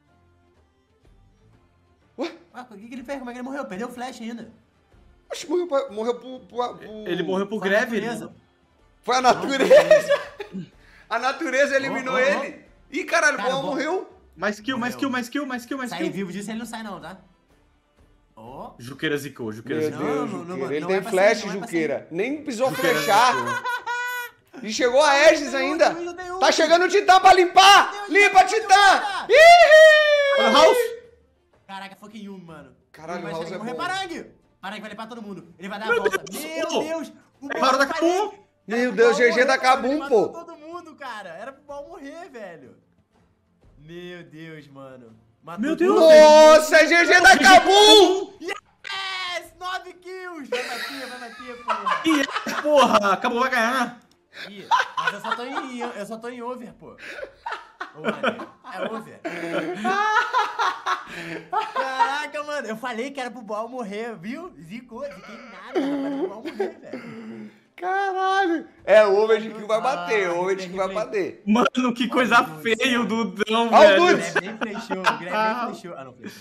S2: Ué?
S3: Ah, o que, que ele fez? Como é que ele morreu? Perdeu o flash ainda.
S2: Oxe, morreu, pra- morreu pro, pro, pro-
S1: Ele morreu pro
S3: Foi a
S1: greve,
S3: natureza.
S1: ele...
S2: Foi a natureza. A natureza eliminou
S3: Oh, oh, oh.
S2: ele. Ih, caralho, o
S3: Cara,
S2: Boal
S3: bom.
S2: morreu.
S1: Mais kill, mais
S3: Morreu.
S1: kill, mais kill, mais kill, mais
S3: Sair
S1: kill.
S3: vivo disso ele não sai não, tá? Ó.
S1: Juqueira zicou, Juqueira
S2: Meu
S1: zicou.
S3: Não,
S2: Deus,
S3: não, não,
S2: Juqueira. Ele
S3: não
S2: tem
S3: é pra
S2: flash,
S3: sair, não é pra
S2: Juqueira. Nem precisou
S1: Juqueira
S2: flechar.
S1: zicou.
S2: E chegou a Aegis
S3: Tem
S2: ainda.
S3: outro, tem outro.
S2: Tá chegando o Titã pra limpar.
S3: Tem
S2: Limpa,
S3: outro, tem
S2: Titã.
S3: outro.
S2: Ih!
S1: Olha o House!
S3: Caraca, fucking Yumi, mano.
S2: Caralho,
S3: Yumi vai
S2: o House
S3: chegar
S2: é
S3: e morrer
S2: bom.
S3: Parangue. Parangue vai limpar todo mundo. Ele vai dar
S1: Meu
S3: a volta.
S1: Deus,
S3: Meu
S1: ô.
S3: Deus. O
S1: É
S3: Baal
S1: hora da
S3: falei.
S1: Kabum.
S3: Era
S2: Meu
S3: pro
S2: Deus,
S3: Baal
S2: G G da
S3: morrer,
S2: Kabum,
S3: ele
S2: pô.
S3: matou todo mundo, cara. Era pro Baal morrer, velho. Meu Deus, mano. Matou
S1: Meu
S3: todo
S1: Deus.
S3: mundo.
S2: Nossa, G G da Kabum.
S3: Yes! nove kills! Vai bater, vai bater, porra.
S1: Ih, porra, acabou, vai ganhar.
S3: Ih, mas eu só tô em, eu só tô em over, pô. Ô, mané, é over. Caraca, mano, eu falei que era pro Baal morrer, viu? Zicou, ziquei nada, rapaz, era pro Baal morrer, velho.
S2: Caralho. É o over de que vai bater,
S3: Ah,
S2: o over de que vai
S3: replay.
S2: bater.
S1: Mano, que coisa
S3: Ai, meu Deus
S1: feia o
S3: do céu.
S1: Dudão,
S2: Ó o
S1: velho.
S3: O
S2: Dudes.
S3: Greve nem flechou, o Greve nem flechou. Ah, não, flechou.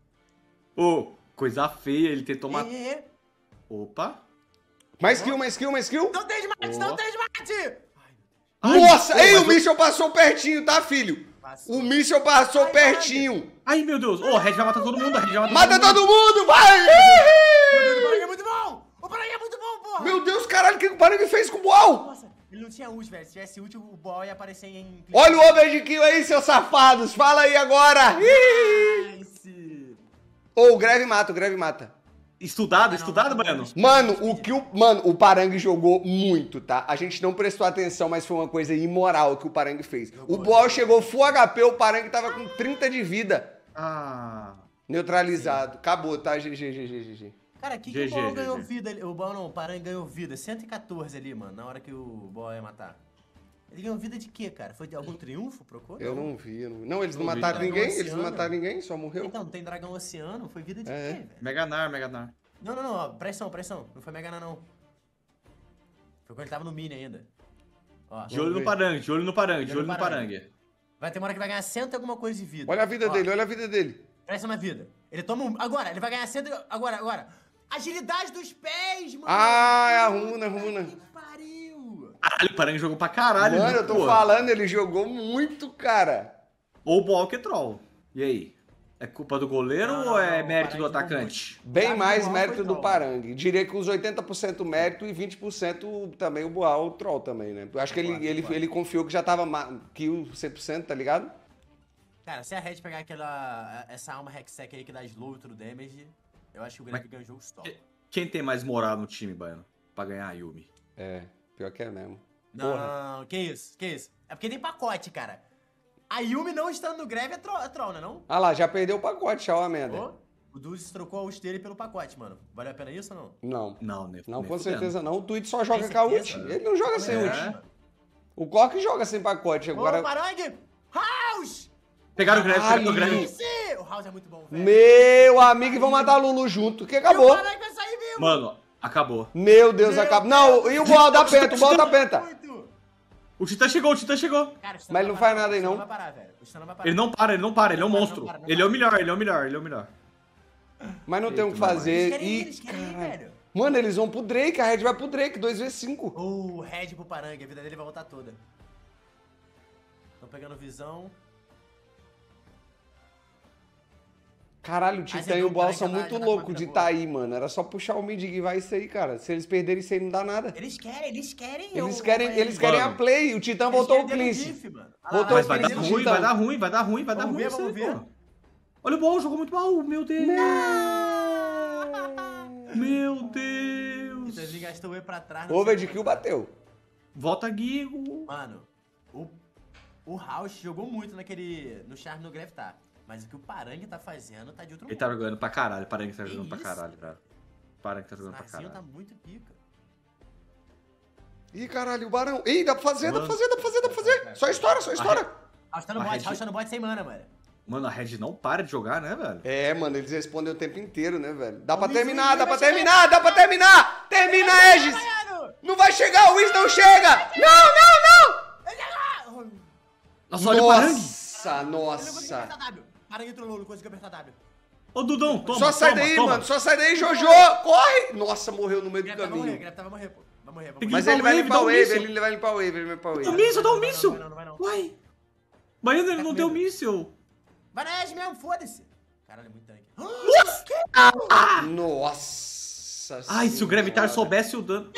S1: Ô, coisa feia ele tentou matar.
S3: É, é.
S1: Opa.
S2: Mais kill, mais kill, mais kill.
S3: Não tem smite, não tem smite!
S1: Ai,
S2: Nossa,
S1: pô,
S2: ei,
S1: mas
S2: o Michel passou pertinho, tá, filho?
S3: Passou.
S2: O Michel passou
S3: Ai,
S2: pertinho.
S1: Ai, meu Deus. Ô, a Red vai matar todo mundo, a Red vai matar
S2: Mata
S1: todo mundo.
S2: todo mundo, vai!
S3: Meu Deus, o Parangue é muito bom! O Parangue é muito bom, porra!
S2: Meu Deus, caralho, o que o Parangue fez com o Boal?
S3: Nossa, ele não tinha ult, velho. Se tivesse ult, o Baal ia aparecer em...
S2: Olha o over de kill aí, seus safados. Fala aí agora. Ih!
S3: Nice!
S2: Ô, o Greve mata, o Greve mata.
S1: Estudado,
S3: Não,
S1: estudado,
S3: não,
S1: mano.
S3: não.
S2: Mano, o que o, mano, o Parangue jogou muito, tá? A gente não prestou atenção, mas foi uma coisa imoral que o Parangue fez. O Boal chegou full H P, o Parangue tava com trinta de vida.
S1: Ah.
S2: Neutralizado. Acabou, tá? G G, G G, G G.
S3: Cara, que, que
S1: G G,
S3: o Baal
S1: G G.
S3: ganhou vida ali? O Baal não, o Parangue ganhou vida. cento e quatorze ali, mano, na hora que o Baal ia matar. Ele ganhou vida de quê, cara? Foi de algum triunfo, procurou?
S2: Eu não vi, eu não vi. Não, eles não
S1: Não vi,
S2: mataram
S1: não.
S2: ninguém,
S3: Dragão
S2: eles não
S3: Oceano.
S2: mataram ninguém, só morreu.
S3: Então, não tem dragão oceano? Foi vida de
S2: É.
S3: quê, velho?
S1: Meganar, Meganar.
S3: Não, não, não, ó, pressão, pressão. Não foi Megana, não. Foi quando ele tava no mini ainda. Ó,
S1: De olho
S2: ver.
S1: no parangue, de olho no parangue, de
S3: De olho
S1: olho
S3: no
S1: no parangue.
S3: vai ter uma hora que vai ganhar cento e alguma coisa de vida.
S2: Olha a vida
S3: Ó,
S2: dele, olha a vida dele.
S3: Presta uma vida. Ele toma um... Agora, ele vai ganhar cento... e- Agora, agora. Agilidade dos pés, mano.
S2: Ah, é a
S3: Puta
S2: runa, a runa.
S3: Que pariu.
S1: Caralho, o parangue jogou pra caralho.
S2: Mano,
S1: viu,
S2: eu tô
S1: pô?
S2: falando, ele jogou muito, cara.
S1: Ou o Boal que é troll. E aí? É culpa do goleiro
S3: Não, não,
S1: ou é
S3: não, o
S1: mérito do
S3: Parangue jogou
S1: atacante?
S2: Bem
S3: Sabe,
S2: mais
S3: o Boal
S2: mérito
S3: foi
S2: do
S3: troll.
S2: Parangue. Diria que os oitenta por cento mérito e vinte por cento também o Boal, o troll também, né? Eu acho que ele,
S3: Concordo,
S2: ele,
S3: concordo.
S2: ele confiou que já tava ma- kill cem por cento, tá ligado?
S3: Cara, se a Red pegar aquela... Essa alma Hextech aí que dá slow e tudo damage, eu acho que o Greve ganha o jogo stop.
S1: Quem tem mais moral no time, Baiano? Pra ganhar a Yumi?
S2: É, pior que é mesmo.
S3: Não, que isso, que isso. É porque tem pacote, cara. A Yumi não estando no greve é, tro é troll, né não?
S2: Ah lá, já perdeu o pacote, tchau, a merda.
S3: Oh, o Duzes trocou a ult dele pelo pacote, mano. Valeu a pena isso ou não?
S2: Não.
S1: Não, nem
S2: Não,
S1: nem
S2: com
S1: fudendo.
S2: certeza não. O Twitch só joga
S3: Tem
S2: com a ult.
S3: certeza?
S2: Ele não joga sem
S1: É.
S2: ult. O Cork joga sem pacote. Agora.
S3: Ô, Parangue! House!
S1: Pegaram o greve, pegaram o
S2: Ali.
S1: greve.
S3: Esse! O House é muito bom, velho.
S2: Meu amigo, e vão matar a Lulu junto. Que
S3: E o
S2: acabou.
S3: Parangue vai sair vivo!
S1: Mano, acabou.
S2: Meu Deus,
S3: Meu
S2: acabou. Não, e o bolo da penta, o bolo da penta.
S3: Muito!
S1: O Titã chegou, o Titã chegou.
S3: Cara, o Stun
S2: Mas ele não
S3: vai
S2: faz
S3: parar,
S2: nada aí,
S3: o Stun
S2: não.
S3: vai parar, velho. O Stun não vai parar.
S1: Ele não para, ele não para, ele é um
S3: Não para,
S1: monstro.
S3: não para, não
S1: Ele é o
S3: para.
S1: melhor, ele é o melhor, ele é o melhor.
S2: Mas não tem o que
S3: Eles
S2: fazer.
S3: querem ir,
S2: E.
S3: eles querem ir,
S2: Caralho.
S3: velho.
S2: Mano, eles vão pro Drake. A Red vai pro Drake. dois vezes cinco.
S3: O Red pro Parangue, a vida dele vai voltar toda. Estão pegando visão.
S2: Caralho, o
S3: Mas
S2: Titã
S3: é
S2: e o
S3: bom,
S2: Ball
S3: Parangue
S2: são
S3: já tá-
S2: muito
S3: já tá com uma
S2: loucos de
S3: vida
S2: estar
S3: boa.
S2: aí, mano. Era só puxar o mid e vai isso aí, cara. Se eles perderem isso aí, não dá nada.
S3: Eles querem, eles querem.
S2: Eles
S3: eu-
S2: querem,
S3: eu-
S2: eles querem a
S1: Mano.
S2: play. O Titã
S3: eles
S2: voltou o
S3: querem dentro do
S2: cleanse.
S3: GIF, mano. Ah lá,
S2: Voltou
S1: Mas
S2: o
S1: vai dar
S2: Titã.
S1: ruim, vai dar ruim, vai dar ruim, vai dar
S3: Vamos
S1: ruim.
S3: ver,
S1: isso
S3: vamos
S1: aí,
S3: ver.
S1: pô. Olha o Ball, jogou muito mal, meu Deus. Meu Deus.
S3: Titãzinho gastou o E pra trás.
S2: O overkill bateu.
S1: Volta, Guigo.
S3: Mano, o, o House jogou muito naquele. No Charme no Greve, tá? Mas o que o Parangue tá fazendo tá de outro
S1: Ele
S3: mundo.
S1: tá jogando pra caralho, Parangue tá
S3: Que
S1: jogando pra
S3: isso?
S1: caralho, velho. Parangue tá jogando pra
S3: Narzinho tá
S1: caralho.
S3: muito pica.
S2: Ih, caralho, o Barão. Ih, dá pra fazer, dá pra
S1: Mano.
S2: fazer, dá pra fazer, dá pra fazer. Só estoura, só estoura.
S3: House tá no
S1: A
S3: bot,
S1: Red-
S3: House tá no bot sem mana, mano.
S1: Mano, a Red não para de jogar, né, velho?
S2: É, mano, eles respondem o tempo inteiro, né, velho? Dá pra
S3: O
S2: terminar,
S3: Wiz
S2: dá pra
S3: vai chegar.
S2: terminar, dá pra terminar! Termina, Aegis!
S3: Mano!
S2: Não vai chegar, o Wiz não chega! Não, não, não!
S1: Nossa, olha o Parangue.
S2: Nossa,
S3: Ele não conseguiu
S2: nossa.
S3: apertar W. Parangue trollou, não conseguiu apertar W.
S1: Ô, Dudão, toma,
S2: Só sai
S1: toma,
S2: daí,
S1: toma.
S2: mano, só sai daí, Jojo! Corre! Nossa, morreu no meio do
S3: Greve vai morrer,
S2: caminho.
S3: Greve vai morrer, pô. Vai morrer, vai
S1: Tem que
S3: morrer.
S2: Mas
S1: limpar
S2: ele
S1: o
S2: vai
S1: wave,
S2: limpar
S1: dá
S2: o
S1: um
S2: wave,
S1: míssil.
S2: ele vai limpar o wave, ele vai limpar o
S1: Dá um
S2: wave.
S1: míssil, dá um
S3: Não, não,
S1: míssil.
S3: não vai não, não vai não.
S1: Uai. Mas ainda
S3: Tá
S1: não
S3: com
S1: deu
S3: medo.
S1: míssil.
S3: Vai na Edge mesmo, foda-se. Caralho, é muito tanque.
S2: Nossa.
S1: Ai, se o Gravitar
S2: senhora.
S1: soubesse o dano.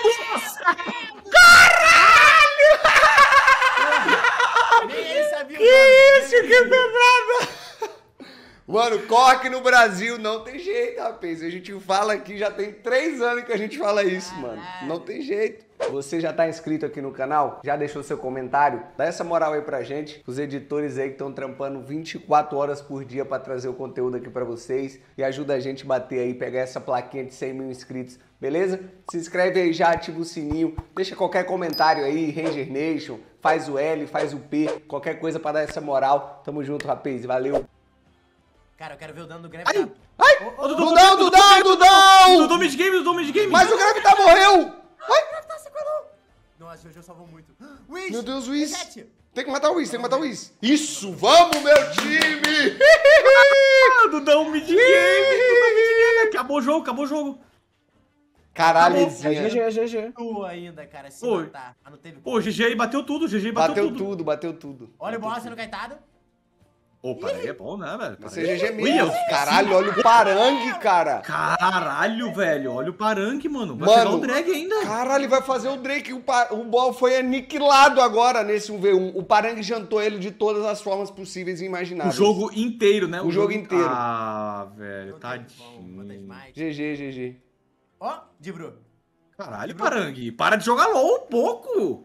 S3: Nem ele sabia o
S2: Que
S3: nome,
S2: isso,
S3: nem ele
S2: que
S3: sabia.
S2: pedrada! Mano, corre no Brasil não tem jeito, rapaz. A gente fala aqui, já tem três anos que a gente fala isso, mano. Não tem jeito. Você já tá inscrito aqui no canal? Já deixou seu comentário? Dá essa moral aí pra gente. Os editores aí que estão trampando vinte e quatro horas por dia pra trazer o conteúdo aqui pra vocês. E ajuda a gente a bater aí, pegar essa plaquinha de cem mil inscritos. Beleza? Se inscreve aí já, ativa o sininho. Deixa qualquer comentário aí, Ranger Nation. Faz o L, faz o P. Qualquer coisa pra dar essa moral. Tamo junto, rapaz. Valeu.
S3: Cara, eu quero ver o dano do Greve.
S1: Ai,
S3: tá?
S2: Ai!
S3: Ô, ô,
S1: Dudão,
S2: Dudão, Dudão, Dudão!
S1: Dudão midgame, Dudão midgame.
S2: Mas o Gravitar morreu!
S3: Tá, sequelou. Nossa, o Jojo salvou muito. Wiz!
S2: Meu Deus, Wiz.
S3: Reset.
S2: Tem que matar o Wiz, tem que matar o Wiz. Isso, vamos, meu time!
S1: Ah, Dudão midgame, Dudão midgame. Acabou o jogo, acabou o jogo.
S2: Caralho,
S4: É
S2: Ezinha.
S4: G G, é G G.
S3: Tu ainda, cara, se
S1: Oi.
S3: matar. Mas não teve
S1: Pô, o G G aí bateu tudo, o G G aí bateu,
S2: Bateu
S1: tudo.
S2: tudo, bateu tudo.
S3: Olha o boss sendo caetado.
S1: Ô, Parangue é bom, né, velho?
S2: Você
S1: Parangue-
S2: G G
S1: Ui,
S2: mesmo.
S1: eu-
S2: Caralho, olha o Parangue, cara.
S1: Caralho, velho, olha o Parangue, mano. Vai
S2: Mano.
S1: pegar o drag ainda.
S2: Caralho, ele vai fazer o Drake. O, pa... o Ball foi aniquilado agora nesse um v um. O Parangue jantou ele de todas as formas possíveis e
S1: O
S2: imagináveis.
S1: jogo inteiro, né?
S2: O jogo inteiro.
S1: Ah, velho,
S3: Não tem como, quantas
S1: tadinho.
S3: mais.
S2: G G, G G.
S3: Ó, Dibru.
S1: Caralho, Parangue, para de jogar LOL um pouco.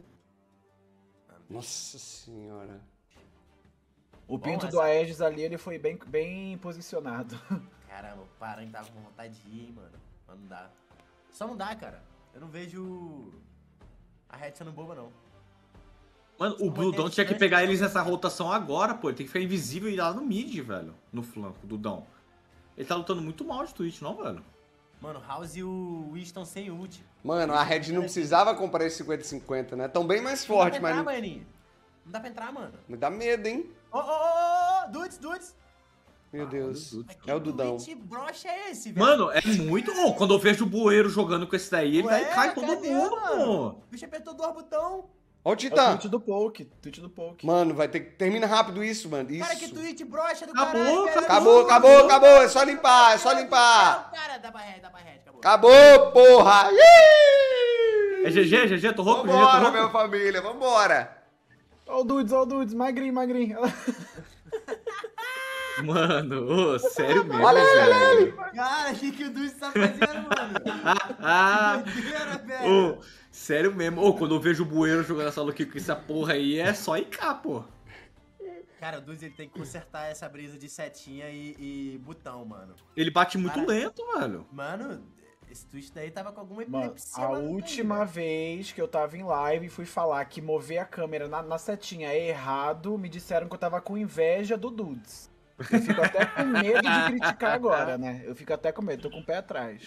S2: Nossa senhora.
S4: O
S3: Bom,
S4: pinto
S3: essa-
S4: do Aegis ali, ele foi bem, bem posicionado.
S3: Caramba, o Parangue tava com vontade de ir, mano. Mas não dá. Só não dá, cara. Eu não vejo a Red sendo boba, não.
S1: Mano, o Blue Dom tinha que pegar eles nessa rotação agora, pô. Ele tem que ficar invisível e ir lá no mid, velho. No flanco do Dom. Ele tá lutando muito mal de Twitch, não, velho?
S3: Mano, House e o Wiz estão sem ult.
S2: Mano, a Red não precisava comprar esse cinquenta cinquenta, né? Tão bem mais forte,
S3: Não dá pra
S2: mas.
S3: entrar, maninho. Não dá pra entrar, mano.
S2: Me dá medo, hein?
S3: Ô, ô, ô, ô, ô, Dudes, Dudes.
S2: Meu Deus.
S1: Deus.
S3: Mas
S2: É o
S3: que
S2: Dudão.
S3: Twitch broxa é esse, velho?
S1: Mano, é muito. Ô, quando eu vejo o bueiro jogando com esse daí, ele
S3: Ué,
S1: vai cai todo
S3: cadê,
S1: mundo,
S3: mano?
S1: pô.
S3: O bicho apertou dois botão.
S2: Ó o
S4: É o
S2: Titã.
S4: tweet do Poke, tweet do Poke.
S2: Mano, vai ter que. Termina rápido isso, mano. Isso.
S3: Cara, que Twitch broxa do
S1: Acabou,
S3: caralho, velho.
S2: Acabou, acabou, acabou. É só limpar, é só limpar.
S3: Não, cara, dá pra red, dá pra red, acabou.
S2: Acabou, porra! Ih!
S1: É G G, G G, tô rouco, G G, tô
S2: Vambora,
S1: rouco.
S2: minha família, vambora!
S4: Ó o Dudes, ó o Dudes, magrinho, magrinho.
S1: Mano, ô, sério mesmo,
S2: Olha ele, olha
S1: velho.
S3: Cara, o que, que o Dudes tá fazendo, mano?
S1: Ah,
S3: Que doideira, velho.
S1: ô, Sério mesmo. Ô, quando eu vejo o Bueiro jogando essa Lucky com essa porra aí, é só I K, pô.
S3: Cara, o Dudes ele tem que consertar essa brisa de setinha e, e botão, mano.
S1: Ele bate muito
S3: Cara,
S1: lento, velho.
S3: Mano, esse Twitch daí tava com alguma
S4: Mano,
S3: epilepsia.
S4: a
S3: mano,
S4: última
S3: aí,
S4: vez que eu tava em live e fui falar que mover a câmera na, na setinha é errado, me disseram que eu tava com inveja do Dudes. Eu fico até com medo de criticar agora, né? Eu fico até com medo, tô com o pé atrás.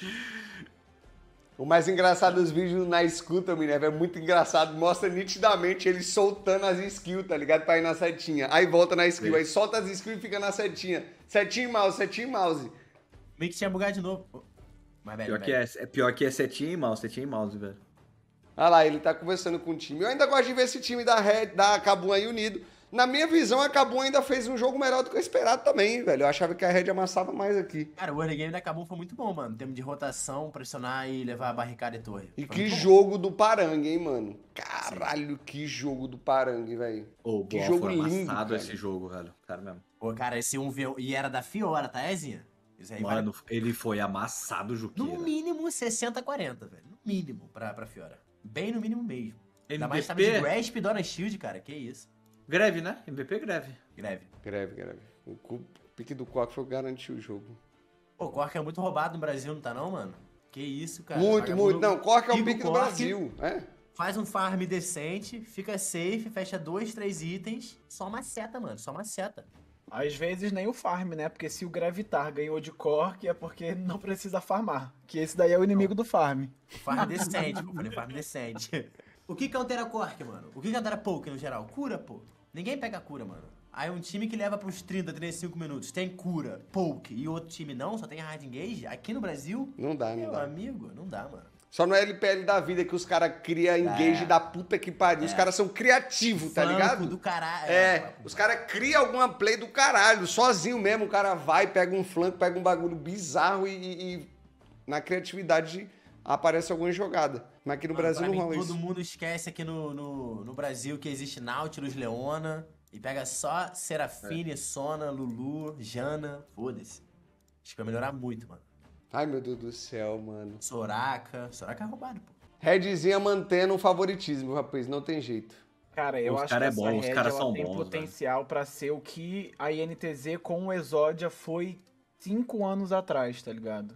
S2: O mais engraçado dos vídeos na escuta, Minerva, é muito engraçado. Mostra nitidamente ele soltando as skills, tá ligado? Pra ir na setinha. Aí volta na skill, aí solta as skills e fica na setinha. Setinha e mouse, setinha e mouse.
S3: Meio que tinha bugado de novo. Mas, velho,
S1: Pior que é, é pior que é setinha e mouse, setinha e mouse, velho.
S2: Olha lá, ele tá conversando com o time. Eu ainda gosto de ver esse time da, Red, da Kabum aí unido. Na minha visão, a Kabum ainda fez um jogo melhor do que eu esperado também, velho. Eu achava que a Red amassava mais aqui.
S3: Cara, o early game da Kabum foi muito bom, mano. Em termos de rotação, pressionar e levar a barricada e torre.
S2: E
S3: Foi
S2: que
S3: muito bom.
S2: jogo do Parangue, hein, mano? Caralho, Sim. que jogo do Parangue, velho.
S1: Ô,
S2: que
S1: boa,
S2: jogo
S1: foi
S2: lindo,
S1: amassado
S2: cara.
S1: esse jogo, velho. Cara mesmo.
S3: Pô, cara, esse um v um... E era da Fiora, tá, Ezinha? Isso aí
S1: Mano, vale... ele foi amassado, Juqueira.
S3: No mínimo sessenta a quarenta, velho. No mínimo pra, pra Fiora. Bem no mínimo mesmo.
S1: M V P...
S3: Ainda mais tava de Grasp e Dona Shield, cara. Que isso.
S1: Greve, né? M V P greve.
S3: Greve.
S2: Greve, greve. O pique do Quark foi garantir o jogo.
S3: Pô, o Quark é muito roubado no Brasil, não tá não, mano? Que isso, cara.
S2: Muito,
S3: Vagabundo...
S2: muito. Não, Quark é o pique do
S3: Quark,
S2: Brasil. É.
S3: Faz um farm decente, fica safe, fecha dois, três itens. Só uma seta, mano. Só uma seta.
S4: Às vezes nem o farm, né? Porque se o Gravitar ganhou de Cork é porque não precisa farmar. Que esse daí é o inimigo do farm.
S3: Farm decente, pô. Falei farm decente. O que que altera Cork, mano? O que que altera poke no geral? Cura, pô. Ninguém pega cura, mano. Aí um time que leva pros trinta, trinta e cinco minutos tem cura, poke, e outro time não, só tem hard engage, aqui no Brasil...
S2: Não dá, não
S3: meu
S2: dá.
S3: amigo, não dá, mano.
S2: Só no L P L da vida que os caras criam engage
S3: É.
S2: da puta que pariu.
S3: É.
S2: Os caras são criativos, tá
S3: Flanco
S2: ligado?
S3: do caralho.
S2: É, os caras criam alguma play do caralho. Sozinho mesmo, o cara vai, pega um flanco, pega um bagulho bizarro e, e- e na criatividade aparece alguma jogada. Mas aqui no
S3: Mano,
S2: Brasil
S3: pra
S2: não
S3: mim,
S2: rola
S3: todo
S2: isso.
S3: mundo esquece aqui no, no, no Brasil que existe Nautilus, Leona, e pega só Serafine, Sona, Lulu, Jana, foda-se. Acho que vai melhorar muito, mano.
S2: Ai, meu Deus do céu, mano.
S3: Soraka, Soraka é roubado, pô.
S2: Redzinha mantendo um favoritismo, rapaz. Não tem jeito.
S4: Cara, eu
S1: Os
S4: acho
S1: cara
S4: que
S1: é
S4: essa
S1: bom, os
S4: Red,
S1: caras
S4: ela
S1: são
S4: tem
S1: bons,
S4: potencial pra ser o que a I N T Z com o Exodia foi cinco anos atrás, tá ligado?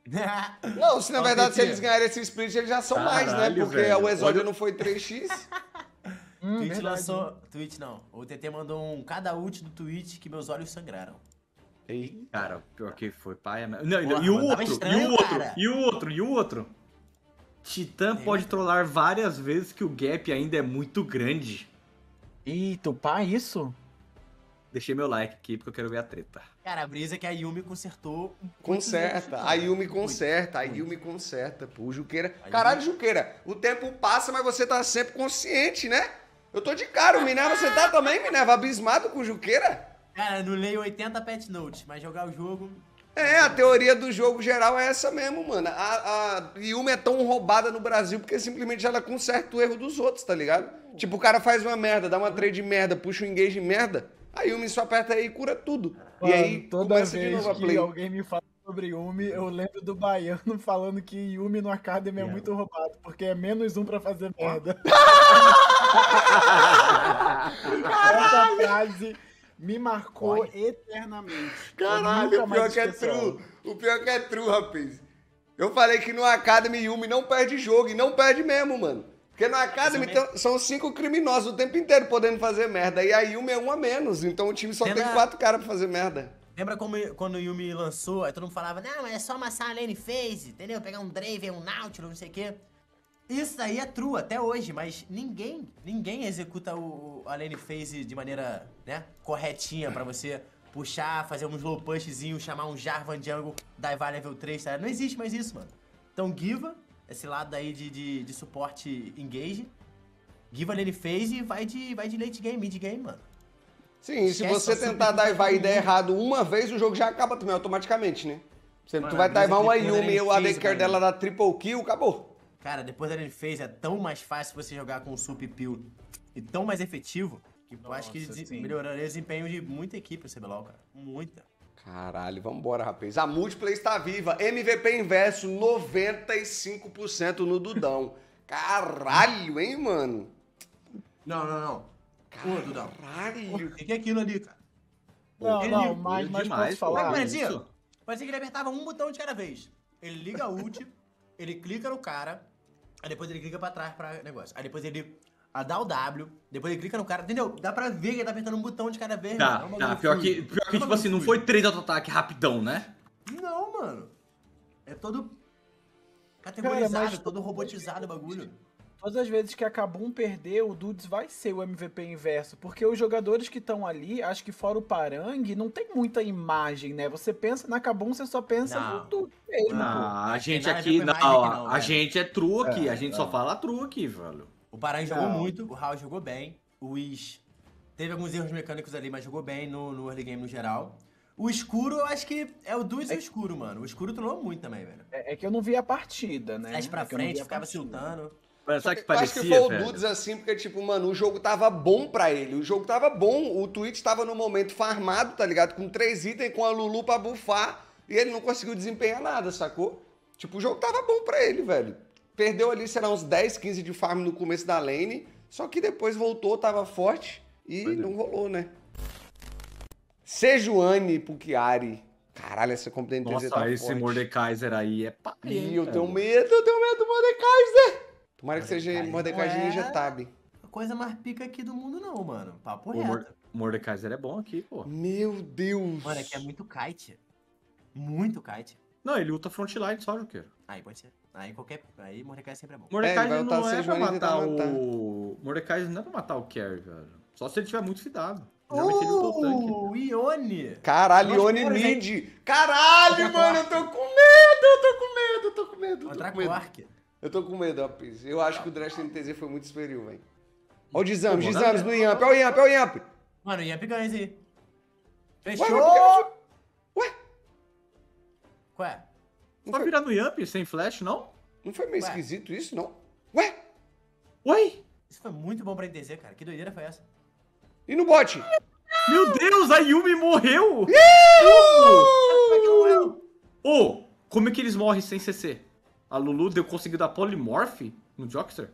S2: Não, se na
S3: Ó,
S2: verdade, se
S3: Titi.
S2: eles ganharem esse split, eles já são mais, né?
S1: Caralho,
S2: Porque
S1: velho.
S2: o Exódio
S1: Olha-
S2: não foi três x.
S4: Hum,
S3: Twitch
S4: verdade.
S3: lançou. Twitch não. O T T mandou um cada ult do Twitch que meus olhos sangraram.
S2: Ei.
S1: Cara, pior que foi paia mesmo. Não,
S3: Porra,
S1: e o
S3: mano, tava
S1: outro,
S3: estranho,
S1: e o outro,
S3: cara.
S1: e o outro, e o outro. Titã pode trollar várias vezes que o gap ainda é muito grande.
S4: Eita, pá, isso?
S1: Deixei meu like aqui porque eu quero ver a treta.
S3: Cara, a brisa é que a Yumi consertou.
S2: Conserta,
S3: muitos
S2: a
S3: erros,
S2: Yumi
S3: muito,
S2: conserta, a
S3: muito.
S2: Yumi conserta, pô, o Juqueira...
S3: A
S2: Caralho,
S3: Yumi-
S2: Juqueira, o tempo passa, mas você tá sempre consciente, né? Eu tô de cara, o Minerva, você tá também, Minerva, abismado com o Juqueira?
S3: Cara, eu não leio oitenta patch notes, mas jogar o jogo.
S2: É, a teoria do jogo geral é essa mesmo, mano. A, a Yumi é tão roubada no Brasil porque simplesmente ela conserta o erro dos outros, tá ligado? Tipo, o cara faz uma merda, dá uma trade merda, puxa um engage merda, a Yumi só aperta aí e cura tudo. e aí
S4: Mano, toda
S2: começa de
S4: vez
S2: novo a
S4: que
S2: play.
S4: alguém me fala sobre Yumi, eu lembro do Baiano falando que Yumi no Academy é
S3: Yeah.
S4: muito roubado, porque é menos um pra fazer merda. Essa frase me marcou
S3: Olha.
S4: eternamente. Eu
S2: Caralho,
S4: nunca
S2: o
S4: mais
S2: pior que é
S4: esqueci ela.
S2: true. O pior que é true, rapaz. Eu falei que no Academy Yumi não perde jogo, e não perde mesmo, mano. Porque no Academy
S3: Mas eu
S2: tem- são cinco criminosos o tempo inteiro podendo fazer merda. E a Yumi é um a menos, então o time só
S3: Lembra-
S2: tem quatro caras pra fazer merda.
S3: Lembra como, quando o Yumi lançou, aí todo mundo falava, não, mas é só amassar a lane phase, entendeu? Pegar um Draven, um Nautilus, não sei o quê. Isso aí é true até hoje, mas ninguém, ninguém executa o, a lane phase de maneira, né, corretinha pra você puxar, fazer um slow pushzinho, chamar um Jarvan Jungle, Daivar level três, tá? Não existe mais isso, mano. Então Giva, esse lado aí de, de, de suporte engage, Giva lane phase e vai de, vai de late game, mid game, mano.
S2: Sim, e se
S3: Esquece
S2: você
S3: essa
S2: tentar
S3: super-
S2: daivar e der errado uma vez, o jogo já acaba também automaticamente, né? Você,
S3: Mano,
S2: tu vai
S3: a brisa
S2: daivar
S3: é que
S2: uma
S3: depois da
S2: Yumi e
S3: lane
S2: o A D
S3: phase,
S2: Carry
S3: mano.
S2: dela dá triple kill, acabou.
S3: Cara, depois da lane phase é tão mais fácil você jogar com o Sup Pill e tão mais efetivo que eu acho que
S4: Nossa,
S3: des-
S4: sim.
S3: melhoraria o desempenho de muita equipe no C B L O L, cara. Muita.
S2: Caralho, vambora, rapaz. A multiplayer está viva. M V P inverso, noventa e cinco por cento no Dudão. Caralho, hein, mano?
S3: Não, não, não. Pô, Dudão.
S2: Caralho.
S3: O que é aquilo ali, cara?
S4: Não,
S3: Ele-
S4: não, mas, mas
S1: demais,
S4: posso
S1: pô.
S4: falar?
S3: Mas parecia,
S1: isso.
S3: parecia que ele apertava um botão de cada vez. Ele liga a ult, ele clica no cara, aí depois ele clica pra trás pra negócio. Aí depois ele a dá o W, depois ele clica no cara, entendeu? Dá pra ver que ele tá apertando um botão de cada vez.
S1: Tá,
S3: mano. É um
S1: tá.
S3: bagulho
S1: Pior que,
S3: fluido.
S1: pior que
S3: É um
S1: tipo assim, não
S3: bagulho
S1: foi três auto-ataque rapidão, né?
S3: fluido. Não, mano. É todo categorizado,
S4: Cara, mas-
S3: todo robotizado o bagulho.
S4: Todas as vezes que a Kabum perder, o Dudes vai ser o M V P inverso. Porque os jogadores que estão ali, acho que fora o Parang, não tem muita imagem, né? Você pensa na Kabum, você só pensa
S3: Não.
S4: no Dudes mesmo.
S3: Não.
S1: Não, a
S3: tem
S1: gente
S3: nada a ver
S1: aqui,
S3: com
S1: não,
S3: imagem aqui não,
S1: a
S3: velho.
S1: gente é true aqui,
S4: É,
S1: a gente
S4: é.
S1: só fala true aqui, velho.
S3: O Paran jogou
S4: Não.
S3: muito, o Raul jogou bem, o Wiz teve alguns erros mecânicos ali, mas jogou bem no, no early game no geral. O escuro, eu acho que é o Dudes e o escuro, mano. O escuro trollou muito também, velho.
S4: É, é que eu não vi a partida, né?
S3: Flash pra
S4: É que eu não vi
S3: frente,
S4: a
S3: ficava
S4: partida.
S3: siltando.
S1: Mas sabe o que
S2: Eu
S1: parecia,
S2: acho que foi o
S1: velho?
S2: Dudes assim, porque, tipo, mano, o jogo tava bom pra ele. O jogo tava bom. O Twitch tava no momento farmado, tá ligado? Com três itens, com a Lulu pra bufar. E ele não conseguiu desempenhar nada, sacou? Tipo, o jogo tava bom pra ele, velho. Perdeu ali, sei lá, uns dez, quinze de farm no começo da lane. Só que depois voltou, tava forte. E
S1: Pois é.
S2: não rolou, né? Sejuani pro Chiari. Caralho, essa compra da N T Z
S1: Nossa,
S2: tá
S1: esse
S2: forte.
S1: Mordekaiser aí é pai.
S2: Ih, eu tenho medo, eu tenho medo do Mordekaiser. Tomara que seja
S3: Mordekaiser
S2: Mordekaiser
S3: não é-
S2: Ninja Tab.
S3: A coisa mais pica aqui do mundo não, mano. Papo
S1: O
S3: reto.
S1: Mor- Mordekaiser é bom aqui, pô.
S2: Meu Deus.
S3: Mano, aqui é muito kite. Muito kite.
S1: Não, ele luta frontline só, Juqueiro.
S3: Aí pode ser. Aí qualquer... Aí Mordecai sempre é bom.
S1: Mordekaiser
S2: vai lutar
S1: não é
S2: seis
S1: pra
S2: manas e
S1: matar
S2: tentar matar.
S1: o... Mordekaiser não é pra matar o carry, velho. Só se ele tiver muito fidado. Geralmente ele luta o tanque.
S3: Uh, Ione!
S2: Caralho,
S3: Nós
S2: Ione
S3: temos, hein?
S2: Mid. Caralho,
S3: Outra
S2: mano, eu
S3: quark.
S2: tô com medo, eu tô com medo, eu tô com medo, eu tô
S3: Outra
S2: com medo.
S3: Quark.
S2: Eu tô com medo, rapaz. Eu acho que o Draft N T Z foi muito superior, velho. Ó o Dizames,
S1: Pô, bom,
S2: Dizames
S1: né?
S2: no Yamp, ó o Yamp, ó o Yamp.
S3: Mano, Iamp ganha esse aí.
S2: Ué,
S3: Fechou!
S2: mas por que- Ué,
S3: Qual é?
S2: não
S1: Só
S2: foi,
S1: virar no Yamp sem flash, não?
S2: não foi meio
S3: Ué.
S2: esquisito isso, não? Ué,
S1: Oi!
S3: Isso foi muito bom pra N T Z, cara. Que doideira foi essa?
S2: e no bot?
S1: Meu Deus, a Yumi morreu!
S3: Como é que não morreu?
S1: Ô, como é que eles morrem sem C C? A Lulu deu, conseguiu dar polymorph no Jockster?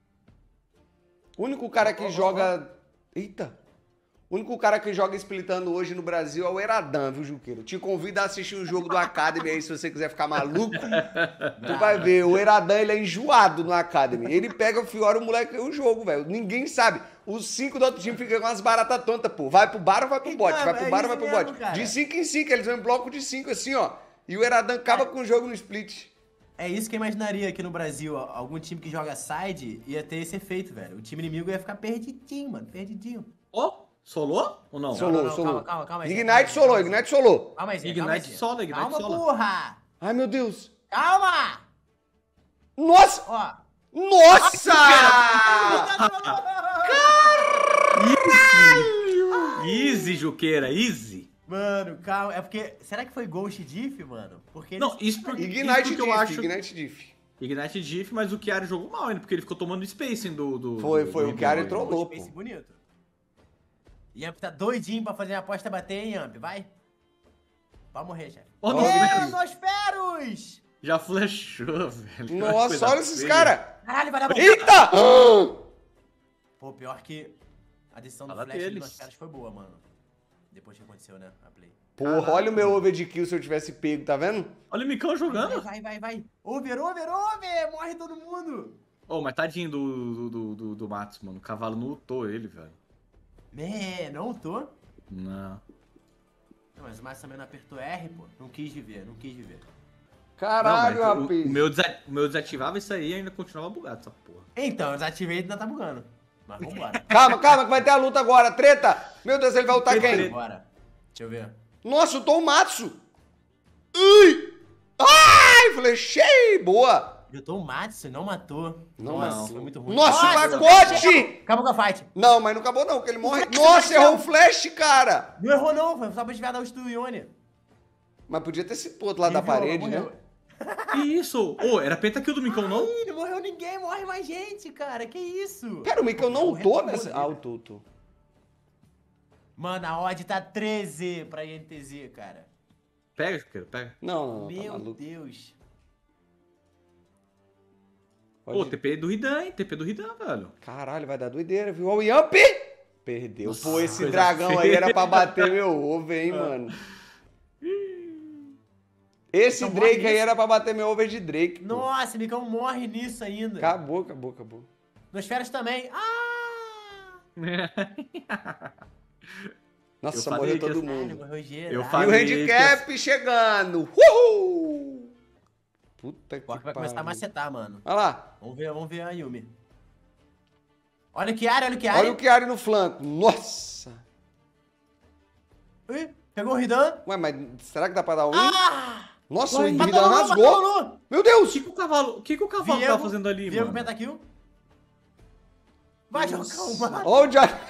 S2: O único cara que joga... Eita. O único cara que joga splitando hoje no Brasil é o Eradan, viu, Juqueiro? Te convido a assistir um jogo do Academy aí, se você quiser ficar maluco. Tu vai ver, o Eradan, ele é enjoado no Academy. Ele pega o Fiora, o moleque ganha o jogo, velho. Ninguém sabe. Os cinco do outro time ficam com umas baratas tontas, pô. Vai pro bar ou vai pro
S3: Então,
S2: bot? Vai pro
S3: é
S2: bar ou vai
S3: isso
S2: pro bot?
S3: mesmo, cara.
S2: De cinco em cinco, eles vão em bloco de cinco, assim, ó. E o Eradan acaba com o jogo no split.
S3: É isso que eu imaginaria aqui no Brasil. ó, Algum time que joga side ia ter esse efeito, velho. O time inimigo ia ficar perdidinho, mano. Perdidinho.
S1: Ó, solou ou não?
S2: Solou,
S3: não, não,
S2: solou.
S3: calma, calma, calma aí,
S2: Ignite
S3: calma aí,
S2: solou,
S3: calma aí.
S2: Ignite solou.
S3: Calma aí, Zé,
S1: Ignite
S3: calma aí, Zé.
S1: sola, Ignite
S3: Calma,
S1: sola.
S3: porra!
S2: Ai, meu Deus.
S3: Calma!
S2: Nossa!
S3: Ó.
S2: Nossa!
S1: Easy, Juqueira, easy.
S3: Mano, calma. É porque... Será que foi Ghost Diff, mano? Porque...
S1: Não,
S3: eles-
S1: isso porque,
S2: Ignite
S1: isso porque
S2: Diff,
S1: eu acho...
S2: Ignite Diff.
S1: Ignite Diff, mas o Chiari jogou mal ainda, porque ele ficou tomando spacing do... do
S2: Foi,
S1: do-
S2: foi,
S1: do
S2: o Chiari
S1: Ignite.
S2: trollou.
S3: Um space
S2: pô.
S3: bonito. Yamp tá doidinho pra fazer a aposta bater, hein, Yamp? Vai. Pode morrer, chefe.
S1: Ó,
S2: Nossa,
S1: nossa,
S3: Meu, Nosferos!
S1: já flashou, velho.
S2: Nossa,
S1: Coisa
S2: olha esses
S1: feia.
S2: caras.
S3: Caralho, vai dar bom.
S2: Eita!
S3: Pô, pior que a decisão do
S1: Fala
S3: flash
S1: deles.
S3: dos Nosferos foi boa, mano. Depois que aconteceu, né, a play.
S2: Porra, olha o meu over de kill se eu tivesse pego, tá vendo?
S1: Olha o Micão
S3: Vai,
S1: jogando.
S3: vai, vai, vai. Over, over, over! Morre todo mundo!
S1: Ô, mas tadinho do, do, do, do, do Matos, mano. O cavalo não lutou ele, velho.
S3: É, não tô.
S1: Não.
S3: Não, mas o Márcio também não apertou R, pô. Não quis viver, não quis viver.
S2: Caralho,
S1: Não, mas o-
S2: rapaz.
S1: o, meu desa- o meu desativava isso aí e ainda continuava bugado, essa porra.
S3: Então, eu desativei e ainda tá bugando. Mas vambora.
S2: Calma, calma, que vai ter a luta agora. Treta! Meu Deus, ele vai lutar
S1: Treta.
S2: quem?
S3: Bora. Deixa eu ver.
S2: Nossa, o Tomatsu! Ui! Ai, flechei! Boa!
S3: Lutou o Matsu, não matou.
S2: Não
S3: Nossa,
S2: matou.
S3: foi muito ruim.
S2: Nossa,
S3: Nossa,
S2: pacote!
S3: acabou com a fight.
S2: Não, mas não acabou não, porque ele morre. Nossa, errou o flash, cara!
S3: Não errou não, foi só pra desviar da ult do Ione.
S2: Mas podia ter sido pro outro lado da
S3: Desviou,
S2: parede, né?
S3: morreu.
S1: Que isso? Ô, era pentakill do Micão, não?
S3: Ih, não morreu ninguém, morre mais gente, cara. Que isso?
S2: Pera, o Micão não
S3: Morreu
S2: tô
S3: todo
S2: nessa...
S3: mundo
S2: Ah,
S3: ali.
S2: eu tô, tô.
S3: Mano, a odd tá treze pra I N T Z, cara.
S1: Pega, Juqueira, pega.
S2: Não, não, não, tá
S3: Meu
S2: maluco.
S3: Deus.
S1: Pô, T P do Hidan, hein? T P do Hidan, velho.
S2: Caralho, vai dar doideira, viu? Ó, o Yamp! Perdeu.
S1: Nossa,
S2: Pô, esse
S1: coisa
S2: dragão aí
S1: feia.
S2: era pra bater meu ovo, hein, mano. Esse
S3: Então
S2: Drake
S3: morre
S2: aí
S3: nisso.
S2: era pra bater meu over de Drake. Pô.
S3: Nossa, Micão morre nisso ainda.
S2: Acabou, acabou, acabou.
S3: Nos férias também. Ah!
S2: Nossa,
S1: Eu falei
S2: morreu
S1: que
S2: todo
S1: essa-
S2: mundo.
S3: Morreu geral.
S1: Eu
S2: E o
S1: falei
S2: handicap chegando. Uhul! Puta que
S3: Agora vai começar a
S2: pariu.
S3: macetar, mano.
S2: Olha lá.
S3: Vamos ver, vamos ver a Yumi. Olha o Chiari, olha o Chiari.
S2: Olha o Chiari no flanco. Nossa.
S3: Ih, pegou o Ridan.
S2: Ué, mas será que dá pra dar um?
S3: Ah!
S2: Nossa,
S1: Ué,
S2: o
S1: matou
S2: Ridan
S3: Matou,
S2: rasgou.
S3: matou, matou.
S2: Meu
S1: O
S2: Deus.
S1: que, que o cavalo, o que, que o cavalo
S3: Viego,
S1: tá fazendo ali,
S3: Viego
S1: mano?
S3: pentakill. Vai, Jocão, mano.
S2: Olha o Johnny.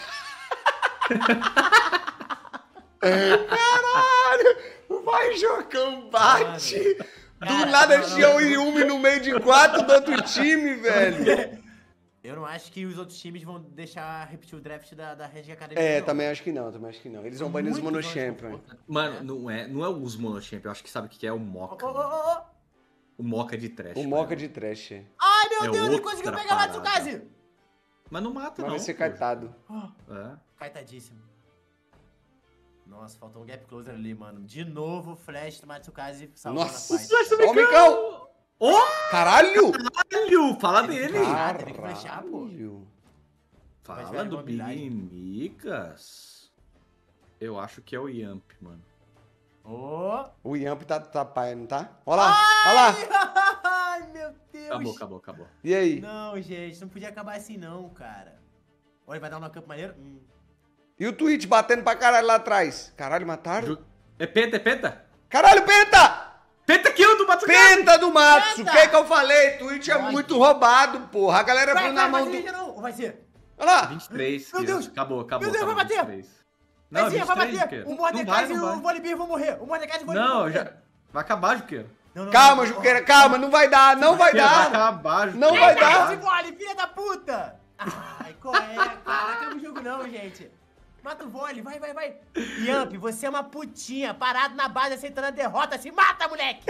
S2: Caralho. Vai, Jocão, bate. Do
S3: Cara,
S2: nada
S3: não, não,
S2: tinha um
S3: não.
S2: Yumi no meio de quatro do outro time, velho.
S3: Eu não acho que os outros times vão deixar repetir o draft da, da Regi Academy.
S2: É,
S3: não.
S2: também acho que não, também acho que não. Eles vão banir os
S3: Muito
S2: monochampion.
S3: longe, pô.
S1: Mano, não é, não é o Usman Champion, eu acho que sabe o que que é o
S3: Ô,
S1: Moca.
S3: ô, ô, ô, ô.
S1: O Moca de trash.
S2: O
S1: velho.
S2: Moca de trash. é.
S3: Ai, meu
S1: É
S3: Deus, ele
S1: outra
S3: conseguiu pegar lá do
S1: parada.
S3: Tsukaze.
S1: Mas não mata,
S2: Mas
S1: não.
S2: vai ser
S1: pô.
S2: catado.
S1: É.
S3: Caetadíssimo. Nossa, faltou um gap closer ali, mano. De novo, flash do Matsukaze salvando
S2: Nossa.
S3: a fight.
S2: Ó o Micão.
S1: Ô,
S2: Caralho.
S1: caralho! Fala
S3: Teve que
S1: dele!
S3: flashar, teve que flashar, pô.
S2: Caralho.
S3: Vai
S1: Fala
S3: tirar
S1: do
S3: mobilidade.
S1: Big Micas. Eu acho que é o Yamp, mano.
S3: Ô.
S2: O Yamp tá, tá pai, não tá? Olha lá, olha lá.
S3: Ai, meu Deus.
S1: Acabou, acabou, acabou.
S2: E aí?
S3: Não, gente, não podia acabar assim não, cara. Olha, vai dar um knock-up maneiro? Hum.
S2: E o Twitch batendo pra caralho lá atrás. Caralho, mataram?
S1: Ju- É penta, é penta?
S2: Caralho, Penta!
S1: Penta kill do Matsukaze!
S2: Penta do Matsu! O
S3: Penta!
S2: que que eu falei? Twitch é
S3: Vai.
S2: muito roubado, porra. A galera
S3: Vai,
S2: viu
S3: vai,
S2: na mão
S3: vai,
S2: do...
S3: Ninja não. Ou vai ser?
S2: Olha lá.
S1: vinte e três
S3: Meu
S1: kills.
S3: Deus!
S1: Acabou, acabou.
S3: Meu Deus, vai
S1: acabou,
S3: bater!
S1: vinte e três. Não,
S3: Não, vai
S1: vinte e três,
S3: bater!
S1: Juqueiro.
S3: O
S1: Não vai,
S3: Mordecai e
S1: não
S3: o
S1: vai.
S3: Volibear vão morrer. O Mordecai e o Volibear vão
S1: Não,
S3: morrer.
S1: já... Vai acabar, Juqueiro.
S3: Não, não,
S2: Calma,
S3: não.
S2: Juqueira, calma. Não vai dar, não vai
S1: Juqueiro, Vai
S2: dar.
S1: acabar, Juqueiro.
S2: Não vai
S3: Vai
S2: dar.
S3: dar! Vole, filha da puta! Ai, qual é, cara? Não acaba o jogo não, gente. Mata o vole, vai, vai, vai. Yamp, você é uma putinha, parado na base, aceitando a derrota. Se mata, moleque!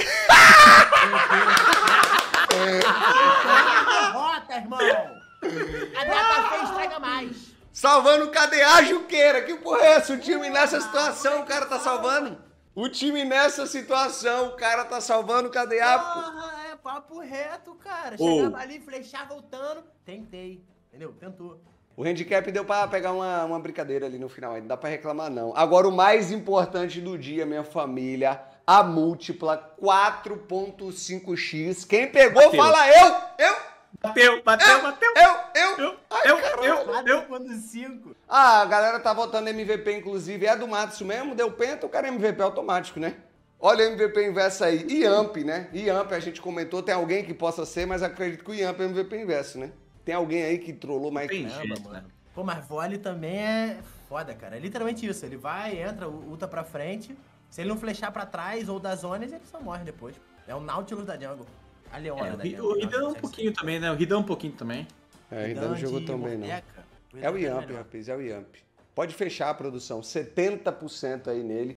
S3: Derrota, irmão! A derrota feia estraga mais.
S2: Salvando o K D A, Juqueira. Que porra é essa? O time nessa situação, o cara tá salvando. O time nessa situação, o cara tá salvando o K D A, pô.
S3: Porra, é papo reto, cara.
S1: Ô.
S3: Chegava ali, flechar voltando. Tentei, entendeu? Tentou.
S2: O handicap deu pra pegar uma, uma brincadeira ali no final, aí não dá pra reclamar não. Agora o mais importante do dia, minha família, a múltipla quatro ponto cinco x. Quem pegou,
S1: Bateu.
S2: fala eu, eu,
S1: Bateu, bateu, bateu.
S2: eu, eu.
S1: Eu,
S2: Ai,
S1: eu,
S2: caralho.
S1: eu, eu.
S3: quando cinco.
S2: Ah, a galera tá votando M V P, inclusive, é do Matsu mesmo, deu penta, o cara é M V P automático, né? Olha o M V P inverso aí. Yamp, né? Yamp, a gente comentou, tem alguém que possa ser, mas acredito que o Yamp é M V P inverso, né? Tem alguém aí que trollou mais
S1: Tem
S2: que...
S3: Caramba,
S1: jeito, né?
S3: mano. Pô, mas vôlei também é foda, cara. É literalmente isso. Ele vai, entra, ulta pra frente. Se ele não flechar pra trás ou das zonas, ele só morre depois. É o Nautilus da jungle. A Leona
S1: É,
S3: da
S1: o Ri-
S3: jungle.
S1: o Ridan um pouquinho também, né? O Ridan um pouquinho também.
S2: É, ainda não jogou tão bem, não. É o
S3: Yamp,
S2: Yamp, rapaz, é o Yamp. Pode fechar a produção, setenta por cento aí nele.